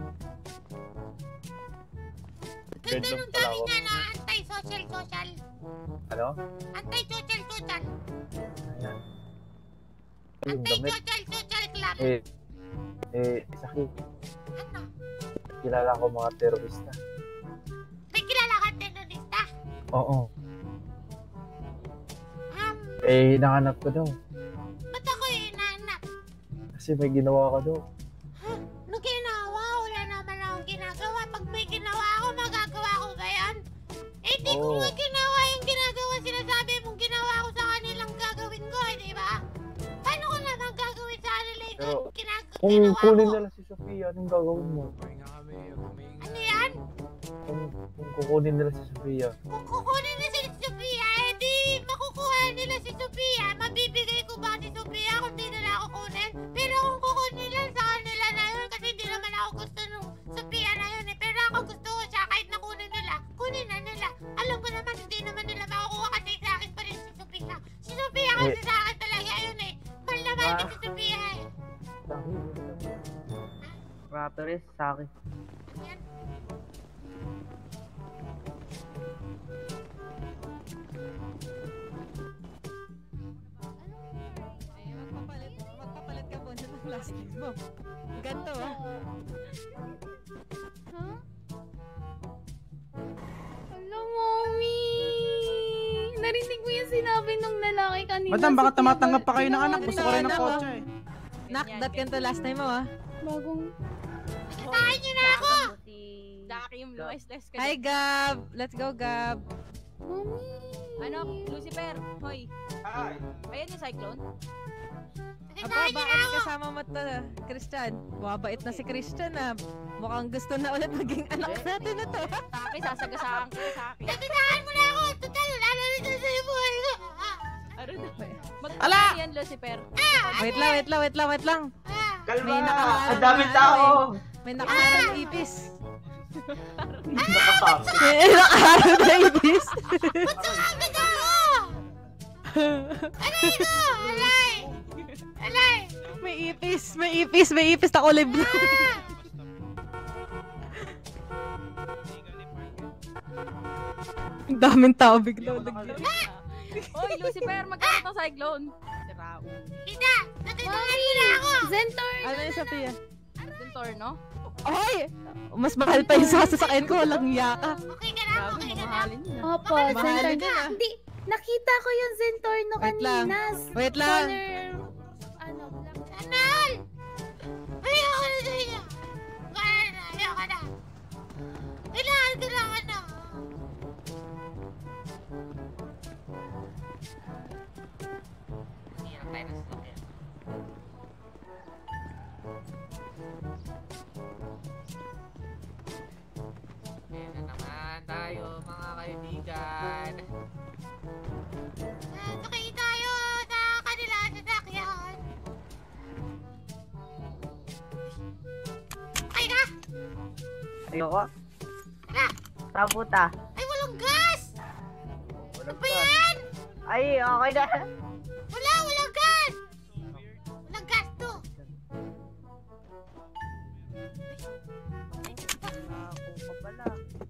I: Guard
A: Ganda
I: lang
A: nung
I: pala
A: dami
I: ako.
A: niya na anti-social-social.
I: Ano?
A: Anti-social-social.
I: Ayan. Ay, yung damit.
A: Anti-social-social club.
I: Eh, eh, Saki.
A: Ano?
I: Kilala ko mga terorista.
A: May kilala ka terorista?
I: Oo.
A: Um,
I: Eh, hinahanap ko daw.
A: ba't ako yung inaanap?
I: Kasi may ginawa ka daw.
A: Ano ginawa? Wala naman akong ginagawa. Pag may ginawa ako, magagawa ko ba yan? Eh, di ko
I: Oo.
A: nga ginawa yung ginagawa. Sinasabi mong ginawa ko sa kanilang gagawin ko, eh, di ba? Paano ko naman gagawin sa kanila yung
I: Pero,
A: ginagawa
I: Kung
A: ginawa
I: kunin
A: ko?
I: nila si Sofia, anong gagawin mo?
A: Ano yan?
I: Kung, kung kukunin nila si Sofia.
A: Kung kukunin na si Sophia, eh di makukuha nila si Sophia. Mabibigay ko ba si Sophia kung di nila ako kunin? Pero kung kukunin nila sa kanila na yun, kasi di naman ako gusto nung Sophia na yun eh. Pero ako gusto ko siya kahit na kunin nila. Kunin na nila. Alam ko naman, hindi naman nila makukuha kasi sa akin pa rin si Sophia. Si Sophia kasi
I: Eh.
A: sa akin talaga yun eh. Mahal na mahal ko si Sophia eh.
I: Dahil,
J: Sorry, sa akin.
B: Magpapalit ka po ng last name mo. Ganto ah.
L: Huh? Hello, mommy! Narinig mo yung sinabi nung lalaki kanina.
R: Madam, baka
L: sa
R: tumatanggap pa
L: pinag-
R: kayo ng anak. Gusto ko rin ng
B: Ano, ano?
R: kotse eh.
B: Nak, that ganito last name mo ah.
L: Bagong...
C: Kain niyo na ako!
B: Jackie, luwes-les ka. Hi, Gab! Let's go, Gab!
L: Mommy!
B: Ano, Lucifer? Hoy! Ayan yung cyclone? Aba,
C: Kain niyo na
B: bakit
C: ako!
B: kasama mo to, Christian? Mababait na si Christian ah. Mukhang gusto na ulit maging anak natin na to. Taki, sasagasaan ko sa akin.
C: Tatandaan mo na ako! Total, lalalitan sa iyo buhay ko!
B: Ano na ba?
R: Ala!
B: Magpapalala yan, Lucifer. Wait lang, wait lang, wait lang, wait lang.
J: Kalma!
B: May nakaharang
J: Ang daming
B: na,
J: tao!
B: ano eh. May nakaharang na ipis.
J: Nakapasok.
B: May nakaharang na ipis.
C: Ba't sumabit ako? Aray ko! Aray! Aray!
B: May ipis, may ipis, may ipis na kulay blue. Ang daming tao bigla. Oy, Lucifer, magkano ng cyclone? Si Raul.
C: Ida! Natutulungan mo na ako!
L: Zentor!
B: Ano yung Sophia? Zentor, no? Oy! Mas mahal pa yung sasakyan ko, walang iya ka.
C: Okay ka na? Okay ka na?
B: Mamahalin yun ah.
L: Opo,
B: Mahalin
L: Zentor.
B: yun ah.
L: Hindi, nakita ko yung Zentorno
B: Wait lang.
L: kanina.
B: Wait lang.
L: Color, ano, black.
C: Anal! Ayoko na sa inyo! Kaya na, ayoko na! Kailangan ko lang ano! Hirap tayo ng stock yan. Ayan na naman tayo mga kaibigan. Ah, sakay tayo sa kanila sa sakyan. Ay ka!
J: Ayoko.
C: Tara!
J: Saan puta?
C: Ay, walang gas! Ano ba yan?
J: Ay, okay na.
C: Wala, walang gas! Walang gas to!
J: Ako pa pala.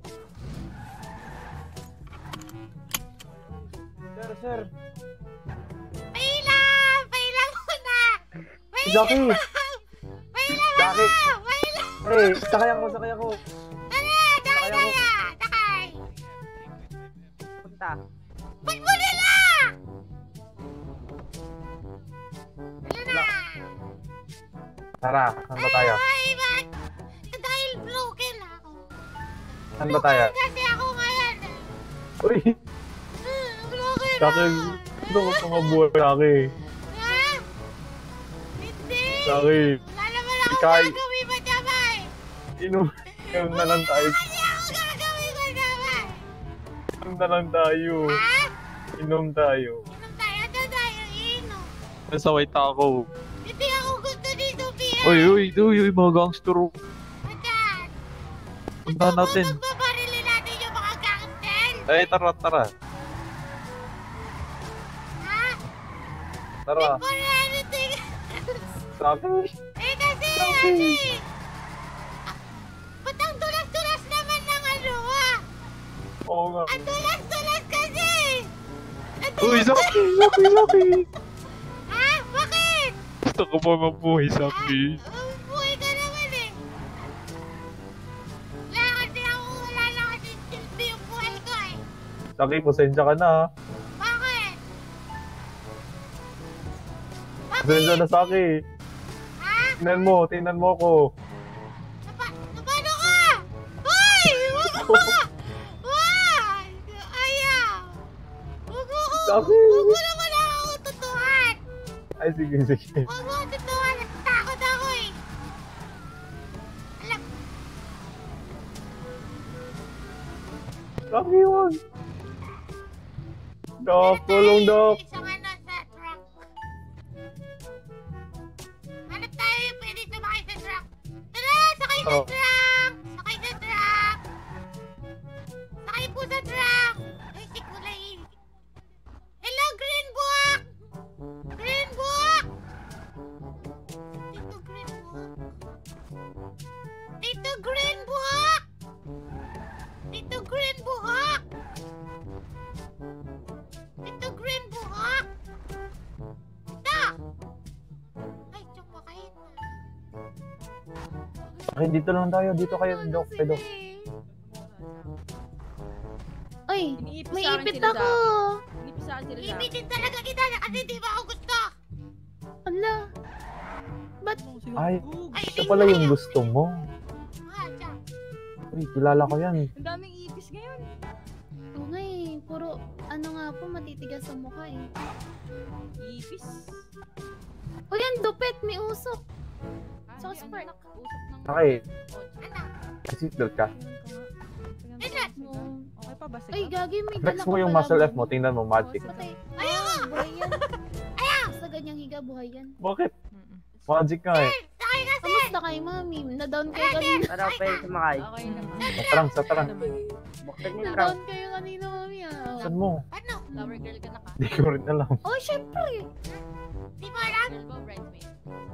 J: Sir, sir.
C: Pailam! Pailam muna!
I: Si Jackie!
C: Pailam
I: Jackie!
C: ako! Pailam!
I: Hey, sakay ako, sakay ako.
C: Tara! Sakay
I: Sakay ako.
C: tayo! Sakay!
J: Punta.
C: Ba't mo nila? Wala na!
I: Tara, saan ba tayo?
C: Ay, ba't? Dahil broken ako.
I: Saan ba tayo?
C: Kasi ako ngayon.
I: Uy!
C: Hmm, broken
G: Jackie,
C: ako.
G: gusto ko pang mabuhay, Jackie.
C: Ha? Hindi!
G: Jackie,
C: Wala naman ako
G: Ikay.
C: gagawin ba damay?
G: inom, inom na lang tayo.
C: Hindi ako gagawin ba damay?
G: Inom na lang tayo.
C: Ha?
G: Inom tayo.
C: Inom tayo, doon tayo inom.
G: Nasa white ako.
C: Hindi ako gusto dito, Pia.
G: Uy, uy, uy, uy, mga gangster.
C: Ayan.
G: Punta natin.
C: Magbabarilin natin yung mga gangster.
G: Ay, tara, tara.
C: Ha?
G: Tara.
C: For anything.
G: Sabi.
C: Eh kasi, kasi. ah, Ba't ang tulas-tulas naman ng ano, ha?
G: Oo nga.
C: Ang tulas-tulas kasi. Ang
G: Uy,
C: tulas-
G: Zaki, Zaki, Zaki.
C: Ha? Bakit?
G: Gusto ko pa mabuhay, Zaki.
C: Oh, buhay ka naman eh. Wala kasi ako, wala lang kasi silbi yung buhay ko eh.
G: Zaki, pasensya ka na. ha.
C: Bakit?
G: Pasensya na, Zaki.
C: Ha?
G: Tingnan mo, tingnan mo ako.
C: Paano ka? Hoy! Huwag mo! Wag! Ayaw! Huwag mo ko!
G: Zaki.
C: Huwag mo naman ako tutuhan!
G: Ay, sige, sige.
C: Huwag mo ako tutuhan! Takot ako eh! Alam,
G: Zaki, wag. Dok, tulong, Dok.
C: isang ano sa truck. Hanap tayo yung pwede sumakay sa truck. Tara! Sakay sa
G: Oh.
C: truck! Sakay sa truck! Sakay po sa truck! Ay, si kulay. Hello, Green Book! Green Book! Dito, Green Book.
I: Okay, dito lang tayo. Dito kayo, Dok. Kay Dok.
L: Ay,
B: Iniipis
L: may
B: sa akin
L: ipit
B: sila
L: ako.
B: sa- Iniipis sa akin sila sa-
C: Ipitin talaga kita na kasi di ba ako gusto?
L: Ala. Ba't?
I: Ay, ito pala yung gusto mo. Uy, kilala ko yan.
B: Ang daming ipis ngayon.
L: Oo nga eh. Puro, ano nga po, matitigas sa mukha eh.
B: Ipis.
L: O yan, dupit. May usok. So,
B: Ay,
L: spark.
B: anak, usap ng...
I: Okay. Seatbelt ka.
B: Okay pa ba?
L: Ay, gagi, may
I: Flex
L: dala
I: mo
L: ka
I: yung
L: pala.
I: muscle F mo. Tingnan mo, magic.
L: Patay. Ayaw! Buhay yan. Ayaw! Basta ganyang higa, buhay yan.
I: Bakit? Magic nga eh.
L: Kamusta kay mami? Na-down kayo kanina.
J: Para pwede sumakay.
B: Okay lang.
I: Sa tarang, sa tarang.
J: Buksan niyo yung
L: Na-down kayo kanina, mami ah.
I: Saan mo?
B: Flower girl ka na ka.
I: Hindi ko rin alam.
L: Oh, syempre.
C: Di mo alam?
B: Girl ba, bridesmaid?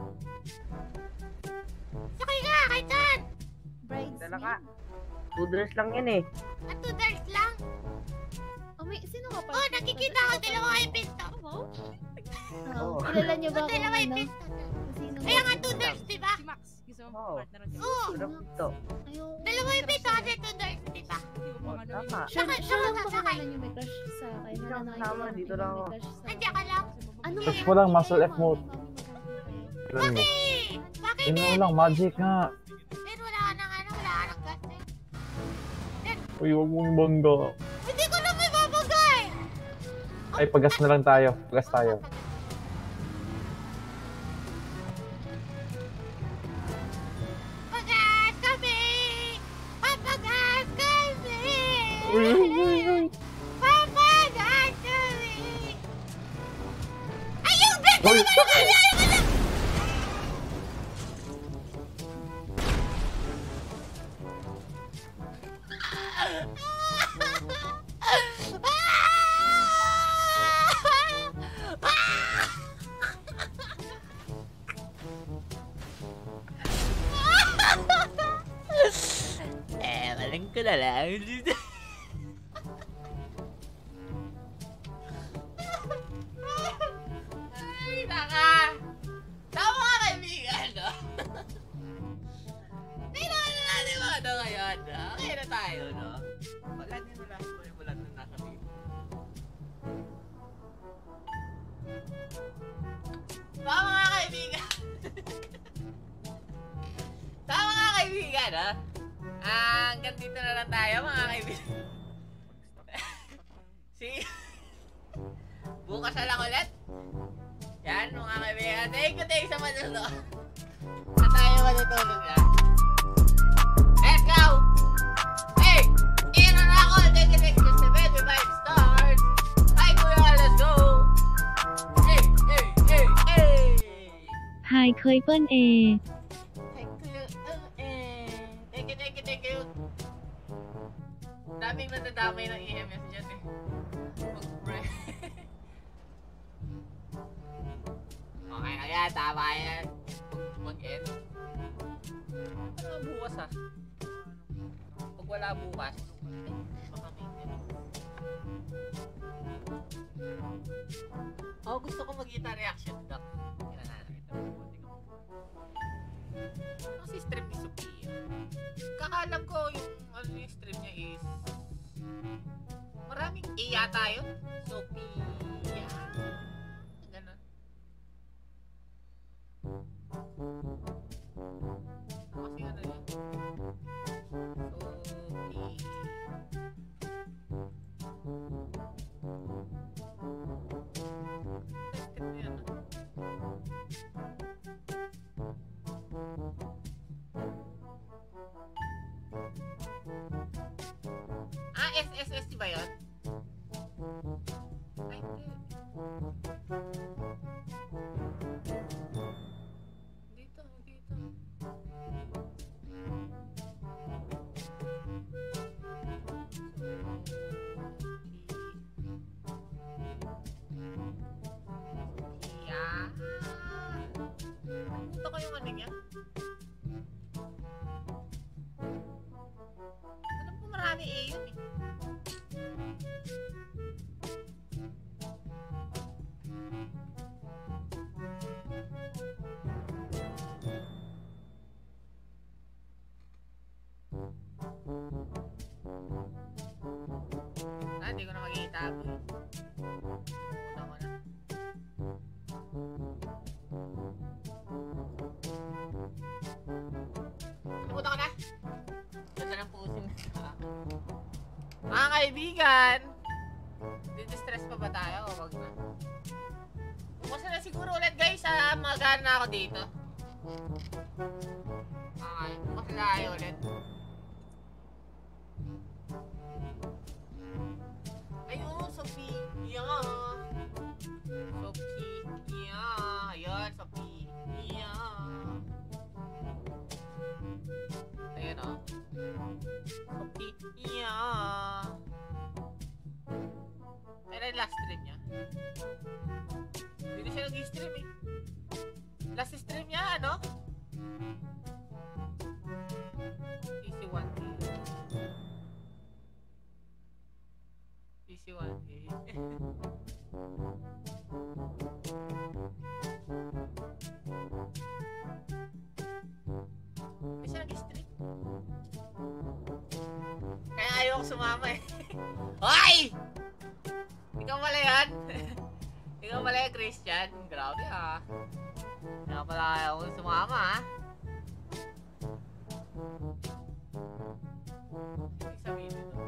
C: Sakay ka, kay Chan!
J: Dala ka. Two dollars lang yan eh.
C: At two dollars lang?
L: Oh, may, sino ka pa?
C: Oh, nakikita ko dalawa yung pinto.
L: Oh, kilala niyo ba
C: Oh,
L: kung
C: dalawa yung
L: ano?
C: pinto.
L: Sino
C: Kaya nga two dollars, di ba?
B: Si Max. Gusto mo
J: Oo.
B: partner niya?
C: Oo.
J: Ano ito?
L: Ayaw.
C: Dalawa yung pinto kasi two dollars, di ba?
J: Tama.
L: Siya,
C: Saka-
L: siya lang
C: saka
L: ba
C: sasakay.
L: kakala niyo may crush sa akin?
J: Hindi
L: Wala
J: ako
L: na
J: kasama,
L: kayo
J: dito
L: may
J: lang ako.
L: crush sa
C: Nandiyan ka lang.
L: Ano
I: Flex mo lang, muscle F mo. Tingnan mo.
C: Bakit
I: Tingnan mo
C: din?
I: lang, magic nga.
C: Then wala ka nang ano, wala ka nang gas eh.
I: Uy, huwag mong bangga.
C: Hindi ko na may babagay!
I: Ay, pagas na lang tayo. Pagas tayo.
C: Pagas kami! Papagas kami!
I: Uy, uy, uy, uy.
C: Papagas kami! Ay, yung bed!
I: Uy.
A: Eh, maling ko na lang. Ay, naka! Tama ka, kaibigan, no? Tingnan na natin mga ano ngayon, no? Okay na tayo, no? Wala din wala ko yung wala na nasa video. Tama nga, kaibigan! Tama nga, kaibigan, ha? Ah, hanggang dito na lang tayo, mga kaibigan. See? Bukas na lang ulit. Yan, mga kaibigan. Thank you, thank you sa manonood. Na tayo matutulog na. Let's go! Hey! Aaron ako! Thank you, thank you sa twenty-five stars! Hi, kuya! Let's go! Hey! Hey! Hey! Hey!
N: หายเคยเปิ้ลเอ
A: Hi, kuya! Oh, eh. Thank you, thank you, thank you! Daming nadadamay ng E M S dyan eh. Mag-pray. Okay, kaya tama yan. Mag-end. Ano bukas ah? Pag wala bukas, ay, baka maintenance. Oh, gusto ko mag-kita reaction, Doc. Ano si stream ni Sophia? Kakalam ko yung ano yung stream niya is maraming A yata yun. Sophia. Ganon. Kasi ano yun? Sophia. Stream niya na. Ah, S S S ba yun? Ay, hindi. Dito, dito. baboy. Puta ko na. Puta ko na. Ganda ng pusing na. Mga kaibigan! Distress pa ba tayo o wag na? Bukas na siguro ulit guys, ah, magana na ako dito. Okay, bukas na tayo ulit. Ayun, Sophia. Sophia. Ayun, Sophia. Ayun o. Sophia. Ayun ang last stream niya. Hindi na siya nag-stream eh. Last stream niya, ano? Easy one day. Easy one day. Hindi siya nag-stream. Kaya ayaw ko sumama eh. Hoy! Ikaw pala yan? Ikaw pala yan, Christian? Grabe ah. Kaya pala ayaw ko sumama ah. Ibig sabihin ito.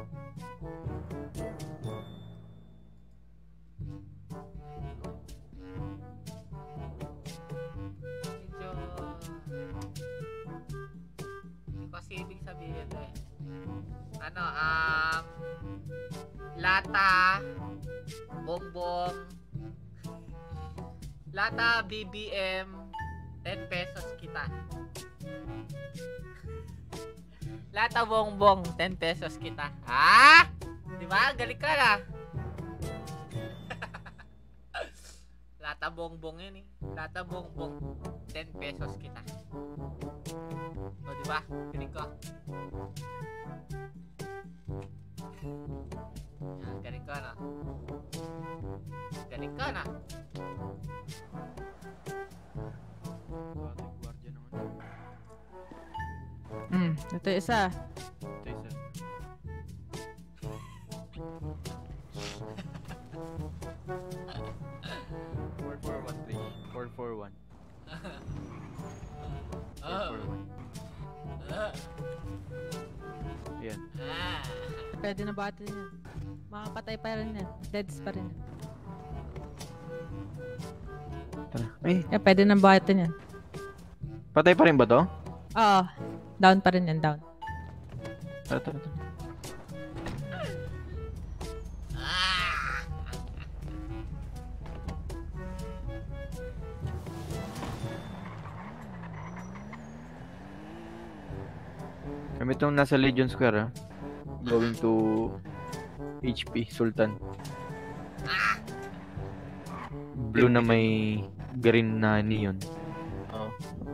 A: Medyo... Hindi kasi ibig sabihin ito eh. Ano, um... lata... bongbong... lata B B M ten pesos kita. Lata bongbong ten pesos kita. Ha? Di ba? Galing ka na. Lata bongbong yun eh. Lata bongbong ten pesos kita. O di ba? Galing ko. Yan, galing ka na. Galing ka na.
B: Hmm, ito isa.
H: Ito isa. four four one three. four four one. four four one. Yan.
B: Pwede na battle yan. Makapatay pa rin yan. Deads pa rin yan.
G: Tara. Ay,
B: Yeah, pwede na battle yan.
G: patay pa rin ba to?
B: Oo. Down pa rin yan, down.
G: Tara, tara, tara. Kami itong nasa Legion Square ah. Going to H P, Sultan. Blue na may green na neon. Oo.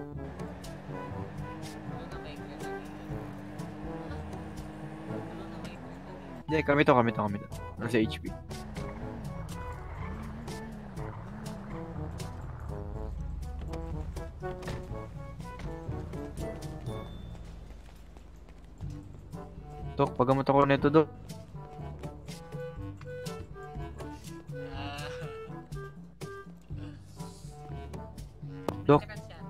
G: Hindi, kami to, kami to, kami to. Nasa H P. Dok, pagamot ako nito, Dok. Dok.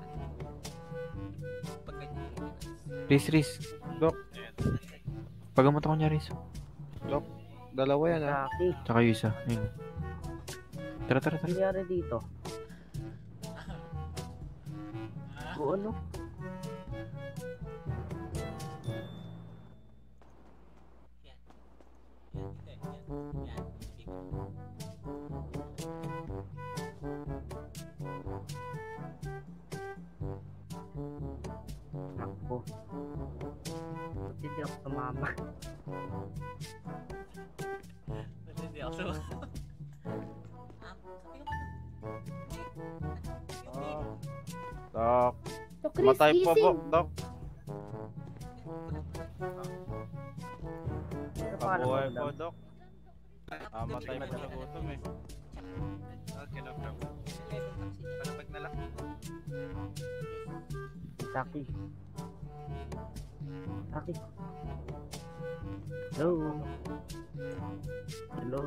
G: Riz, Riz. Dok. Pagamot ako niya, Riz.
J: Dok, dalawa yan ah.
G: Tsaka yung isa. Ayun. Tara, tara, tara.
J: Nangyari dito? O ano? Ako. Ba't hindi ako sumama?
A: Ba't hindi ako sumama?
J: Dok.
L: Dok, Chris,
J: Matay po
L: gising.
J: po, Dok. Pabuhay po, Dok. Ah, matay po sa gutom eh. Okay, no problem. Palapag na lang. Taki. Taki. Hello. Hello.
R: Hello.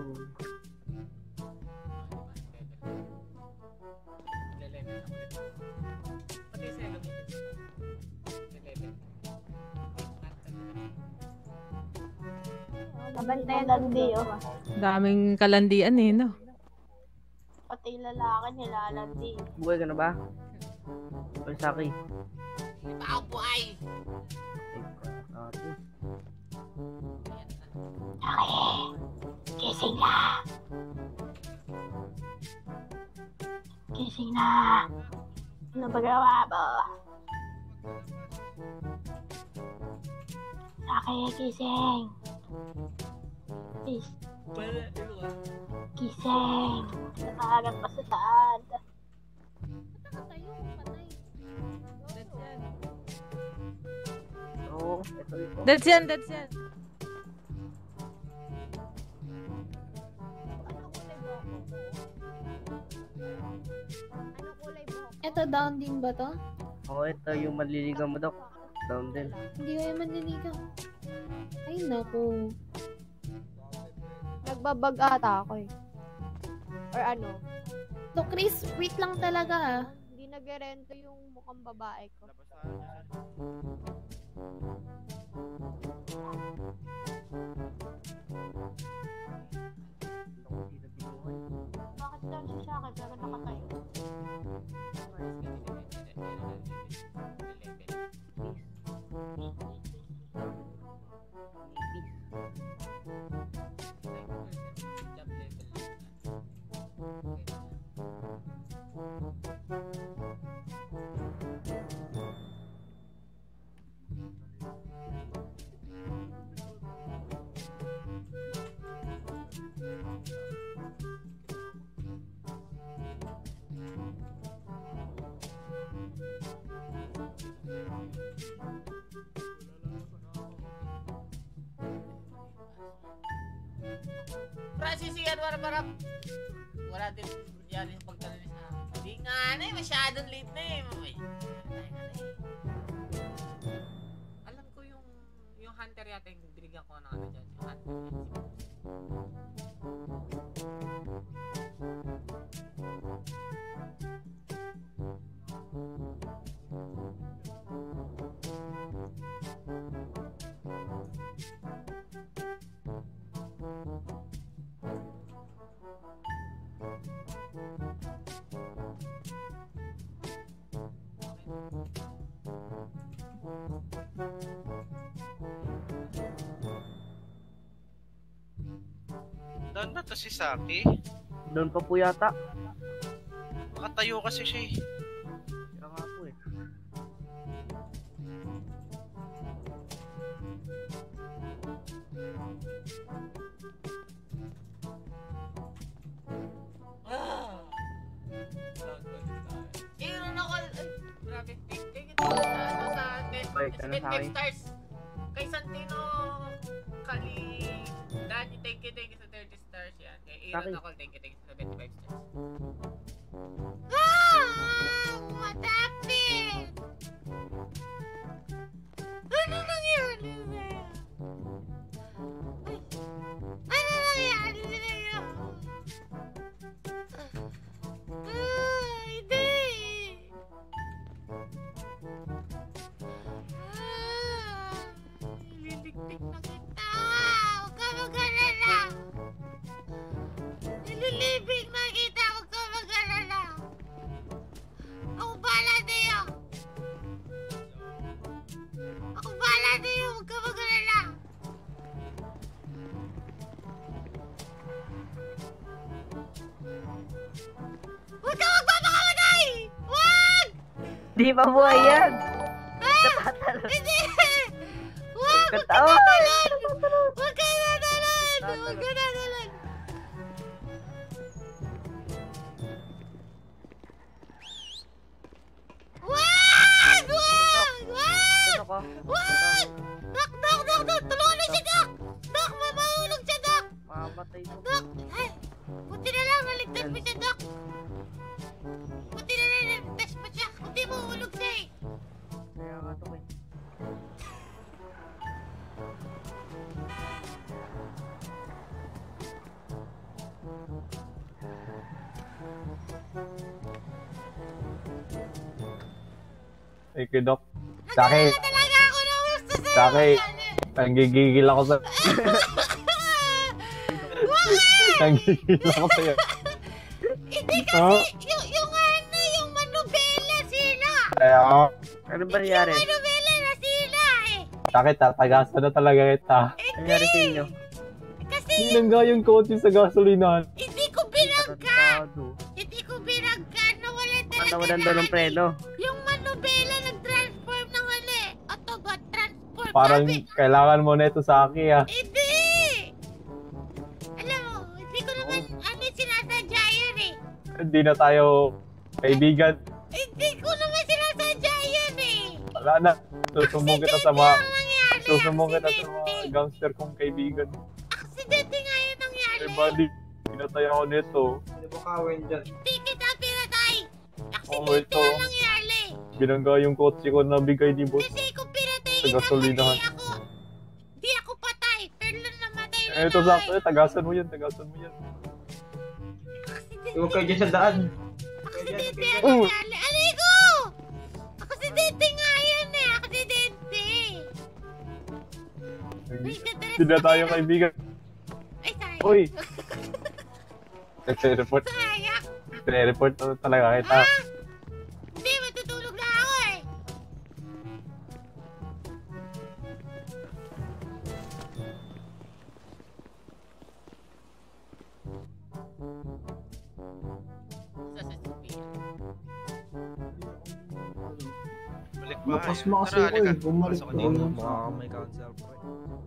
F: Nabantayan landi, oh.
B: Daming kalandian eh, no?
F: Pati yung lalaki nilalandi.
R: Buhay ka na ba? Oy, Saki.
A: Hindi pa ako buhay.
R: Ate.
C: Saki, gising na. Gising na. Ano ba gawa mo? Saki, gising. Please. Gising. Nakahagat pa sa saan.
R: Oo, ito ito.
B: That's yan, that's yan.
L: Ito, down din ba to?
R: Oo, ito yung manliligaw mo, Dok. Down din.
L: Hindi ko yung manliligaw. Ay, naku.
F: Nagbabag ata ako eh. Or ano?
L: So, Chris, wait lang talaga ah.
F: Hindi nag-rento yung mukhang babae ko. Bakit daw siya siya akin pero nakatayo?
A: Francis, yan, wala parang wala din yan yung pagdala sa hindi nga na eh, masyadong late na eh. Mamay. Alam ko yung yung hunter yata yung binigyan ko na ano dyan. Yung hunter
J: Doon na to si Saki.
R: Doon pa po yata.
J: Makatayo kasi siya eh.
R: Kaya nga po eh.
A: Aaron ako. Grabe. Thank you sa atin. Next stars. Kay Santino Kali Dani, thank you, thank you sa thirty stars yan. Kay Aaron ako, thank you, thank you sa seventy-five stars.
C: Ah! What happened? Ano nangyari sa'yo? Ano nangyari sa'yo? Ah, hindi. Ah, nililigpit na kita. Huwag ka mag-alala. Nililibig na kita. Huwag ka mag-alala. Ako bahala sa'yo. Ako bahala sa'yo. Huwag ka mag-alala. Huwag ka magpapakamatay! Huwag!
R: Di ba buhay yan?
C: Hindi! Huwag! Huwag ka
R: Katawa!
C: tatalan! Huwag ka tatalan! Huwag ka tatalan! Wag! Wag! Wag! Wag! Dok! Dok! Dok! Dok! Tulungan na siya, Dok! Dok! Mamahulog siya, Dok!
R: Mamatay mo.
C: Dok! Ay! Buti na lang, naligtas mo siya, Dok! Buti na lang, naligtas mo siya! Buti mo hulog siya eh!
R: Kaya nga to eh.
I: Ay, kidok. Saki. Saki. Nanggigigil ako sa... Nanggigil ako sa'yo.
C: Hindi kasi, yung, yung ano, yung manubela sila.
I: Kaya ako.
R: Ano ba nangyari?
C: Yung manubela na sila eh.
I: Saki, tatagasan na talaga kita.
R: Ano nangyari sa inyo?
C: Kasi
I: Binangga yung kotse sa gasolinahan.
C: hindi ko binangga. Hindi ko binangga. Nawalan talaga
R: Nawalan
C: na
R: daw ng
C: ano.
R: preno.
C: Yung manubela nag-transform ng ano eh. Autobot transform.
I: Parang
C: Sabi,
I: kailangan mo na ito sa akin ah.
C: hindi. Alam mo, hindi ko naman ano yung sinasadya yun eh.
I: Hindi na tayo kaibigan.
C: Hindi ko naman sinasadya yun eh.
I: Wala na. Susumbong kita sa mga... Susumbong kita sa mga gangster kong kaibigan.
C: Aksidente nga yun nangyari.
I: Eh, buddy. Pinatay ako nito.
D: Hindi mo kawin dyan.
C: Hindi kita pinatay.
I: Oo,
C: Aksidente
I: ito.
C: nga nangyari.
I: Binangga yung kotse ko na bigay ni boss.
C: Kasi kung pinatay
I: Sa gasolinahan.
C: ako, di ako patay. Pero lang namatay na
I: Eh, ito sakto eh. Tagasan mo yan. Tagasan mo yan.
D: Huwag kayo dyan sa daan.
C: Aksidente nga
I: Oh.
C: nangyari. Aligo! Aksidente nga yun eh. Aksidente.
I: Hindi na tayo kaibigan.
C: Ay, sorry.
I: Uy! Nagre-report.
C: Sayang.
I: Nagre-report na talaga kita.
C: Hindi, matutulog na ako eh.
H: Balik ba?
Q: Lakas
H: eh.
Q: mo kasi
H: Tara,
Q: ako eh.
H: halika.
Q: Bumalik
H: Pasok
Q: ko.
H: ka dito.
S: Mukha kang may counsel po eh.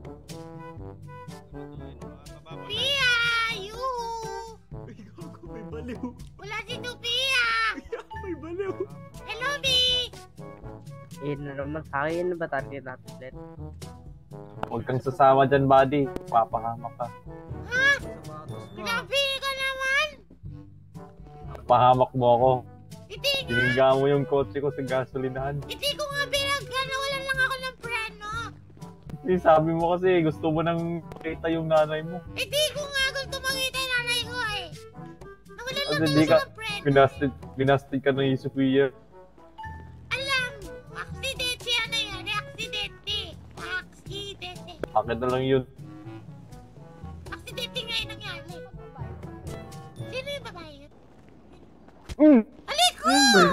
C: Pia! Yuhu!
S: May baliw.
C: Wala si Tupia!
S: May baliw.
C: Hello, B!
R: Eh, na naman sa akin. Ano ba target natin ulit?
I: Huwag kang sasama dyan, buddy. Papahamak ka.
C: Ha? Pinapili ka naman?
I: Pahamak mo ako.
C: Hindi nga.
I: Binangga mo yung kotse ko sa gasolinahan.
C: Hindi ko nga binagga. Nawalan lang ako ng preno.
I: Eh, sabi mo kasi gusto mo nang makita yung nanay mo.
C: Hindi ko nga gusto makita yung nanay ko eh. Nawalan lang
I: Kasi
C: ako
I: di ka,
C: ng preno.
I: binasted, binasted ka ng Sophia.
C: Alam, aksidente ano yan? Aksidente. Aksidente.
I: Akin na lang yun.
C: Aksidente nga yung nangyari. Sino yung babae yun?
I: Mm.
C: Aliko!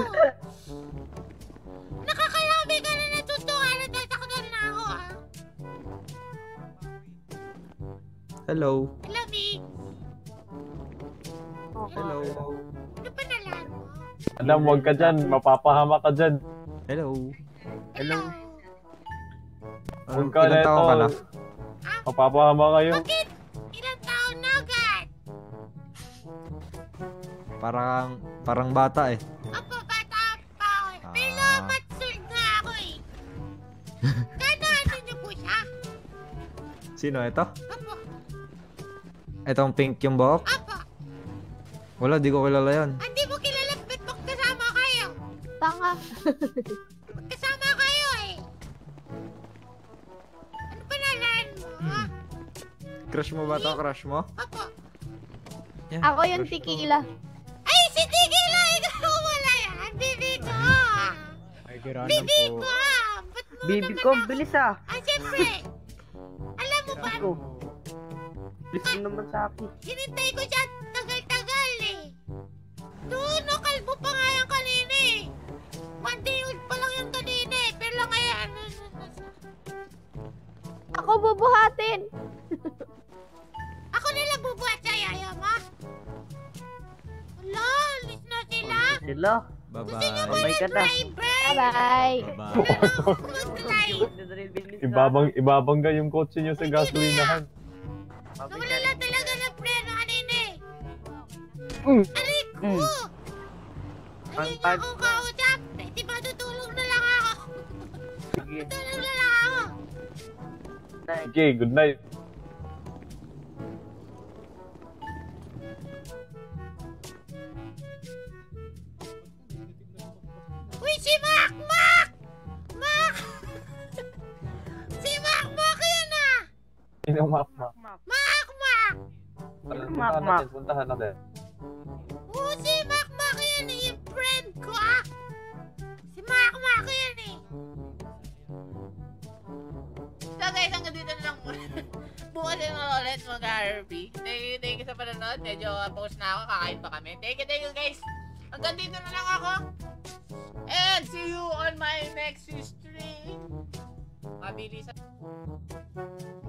C: Nakakalabi ka na natutuwa na tatakdan na ako ah.
S: Hello.
C: Hello, Vic.
S: Hello.
C: Ano pa nalan mo?
I: Alam, huwag ka dyan. Mapapahamak ka dyan.
S: Hello.
R: Hello.
I: Huwag ka
S: Ilang
I: na
S: taon
I: ito.
S: ka na?
I: Mapapahamak kayo.
C: Bakit? Ilang taon na agad?
S: Parang, parang bata eh.
C: Apo, bata pa ako eh. Pero matsur nga ako eh. Kano ano niyo po siya?
S: Sino ito?
C: Apo,
S: Itong pink yung buhok?
C: apo.
S: Wala, di ko kilala yan.
C: Hindi mo kilala ba't magkasama kayo?
K: Tanga.
C: Magkasama kayo eh. Ano pa nalan mo?
S: Crush mo ba ito? Crush mo?
C: Apo.
S: Yeah,
K: Ako yung
S: crush ko.
K: tequila.
C: Ay, si Tigila! Ikaw wala yan! Bibi ko!
S: Ay, giranan
C: Bibi
S: po.
C: ko! Ba't mo
R: Bibi
C: naman
R: ko,
C: ako-
R: bilis ah.
C: Ah, siyempre! Alam mo ba,
R: Ko. Bilis mo naman sa akin.
C: hinintay ko siya tagal-tagal eh. Doon, no, kalbo pa nga yan kanina eh. One day old pa lang yan kanina eh. Pero lang kaya, ano, ano, ano.
K: Ako bubuhatin.
C: Ako nila bubuhat sa yaya mo? Wala, alis na sila.
R: Sila.
S: Bye-bye.
R: Bye ka na.
C: Driver!
K: Bye-bye.
S: Bye-bye.
C: Mag-drive.
I: Ibabang, ibabangga yung kotse nyo sa gasolinahan.
C: Nawala lang talaga ng preno kanina eh.
I: Mm.
C: Aray ko!
R: Mm.
C: Ayun
R: Ang
C: nga akong kausap. Pwede ba tutulog na lang ako?
R: Sige.
C: Tutulog na lang ako.
I: Okay, good night.
C: Uy, si Mac! Mac! Mac! Si Mac Mac yan ah!
I: Sino map map?
C: Mac Mac!
I: Puntahan natin, puntahan natin.
C: Oo, si Mac Mac yan eh. Yung friend ko ah! Si Mac Mac yan eh.
A: guys, hanggang dito na lang muna. Bukas na lang ulit mag-R P. Thank you, thank you sa panonood. Medyo uh, post na ako, kakain pa kami. Thank you, thank you guys. Hanggang dito na lang ako. And see you on my next stream. Mabilis.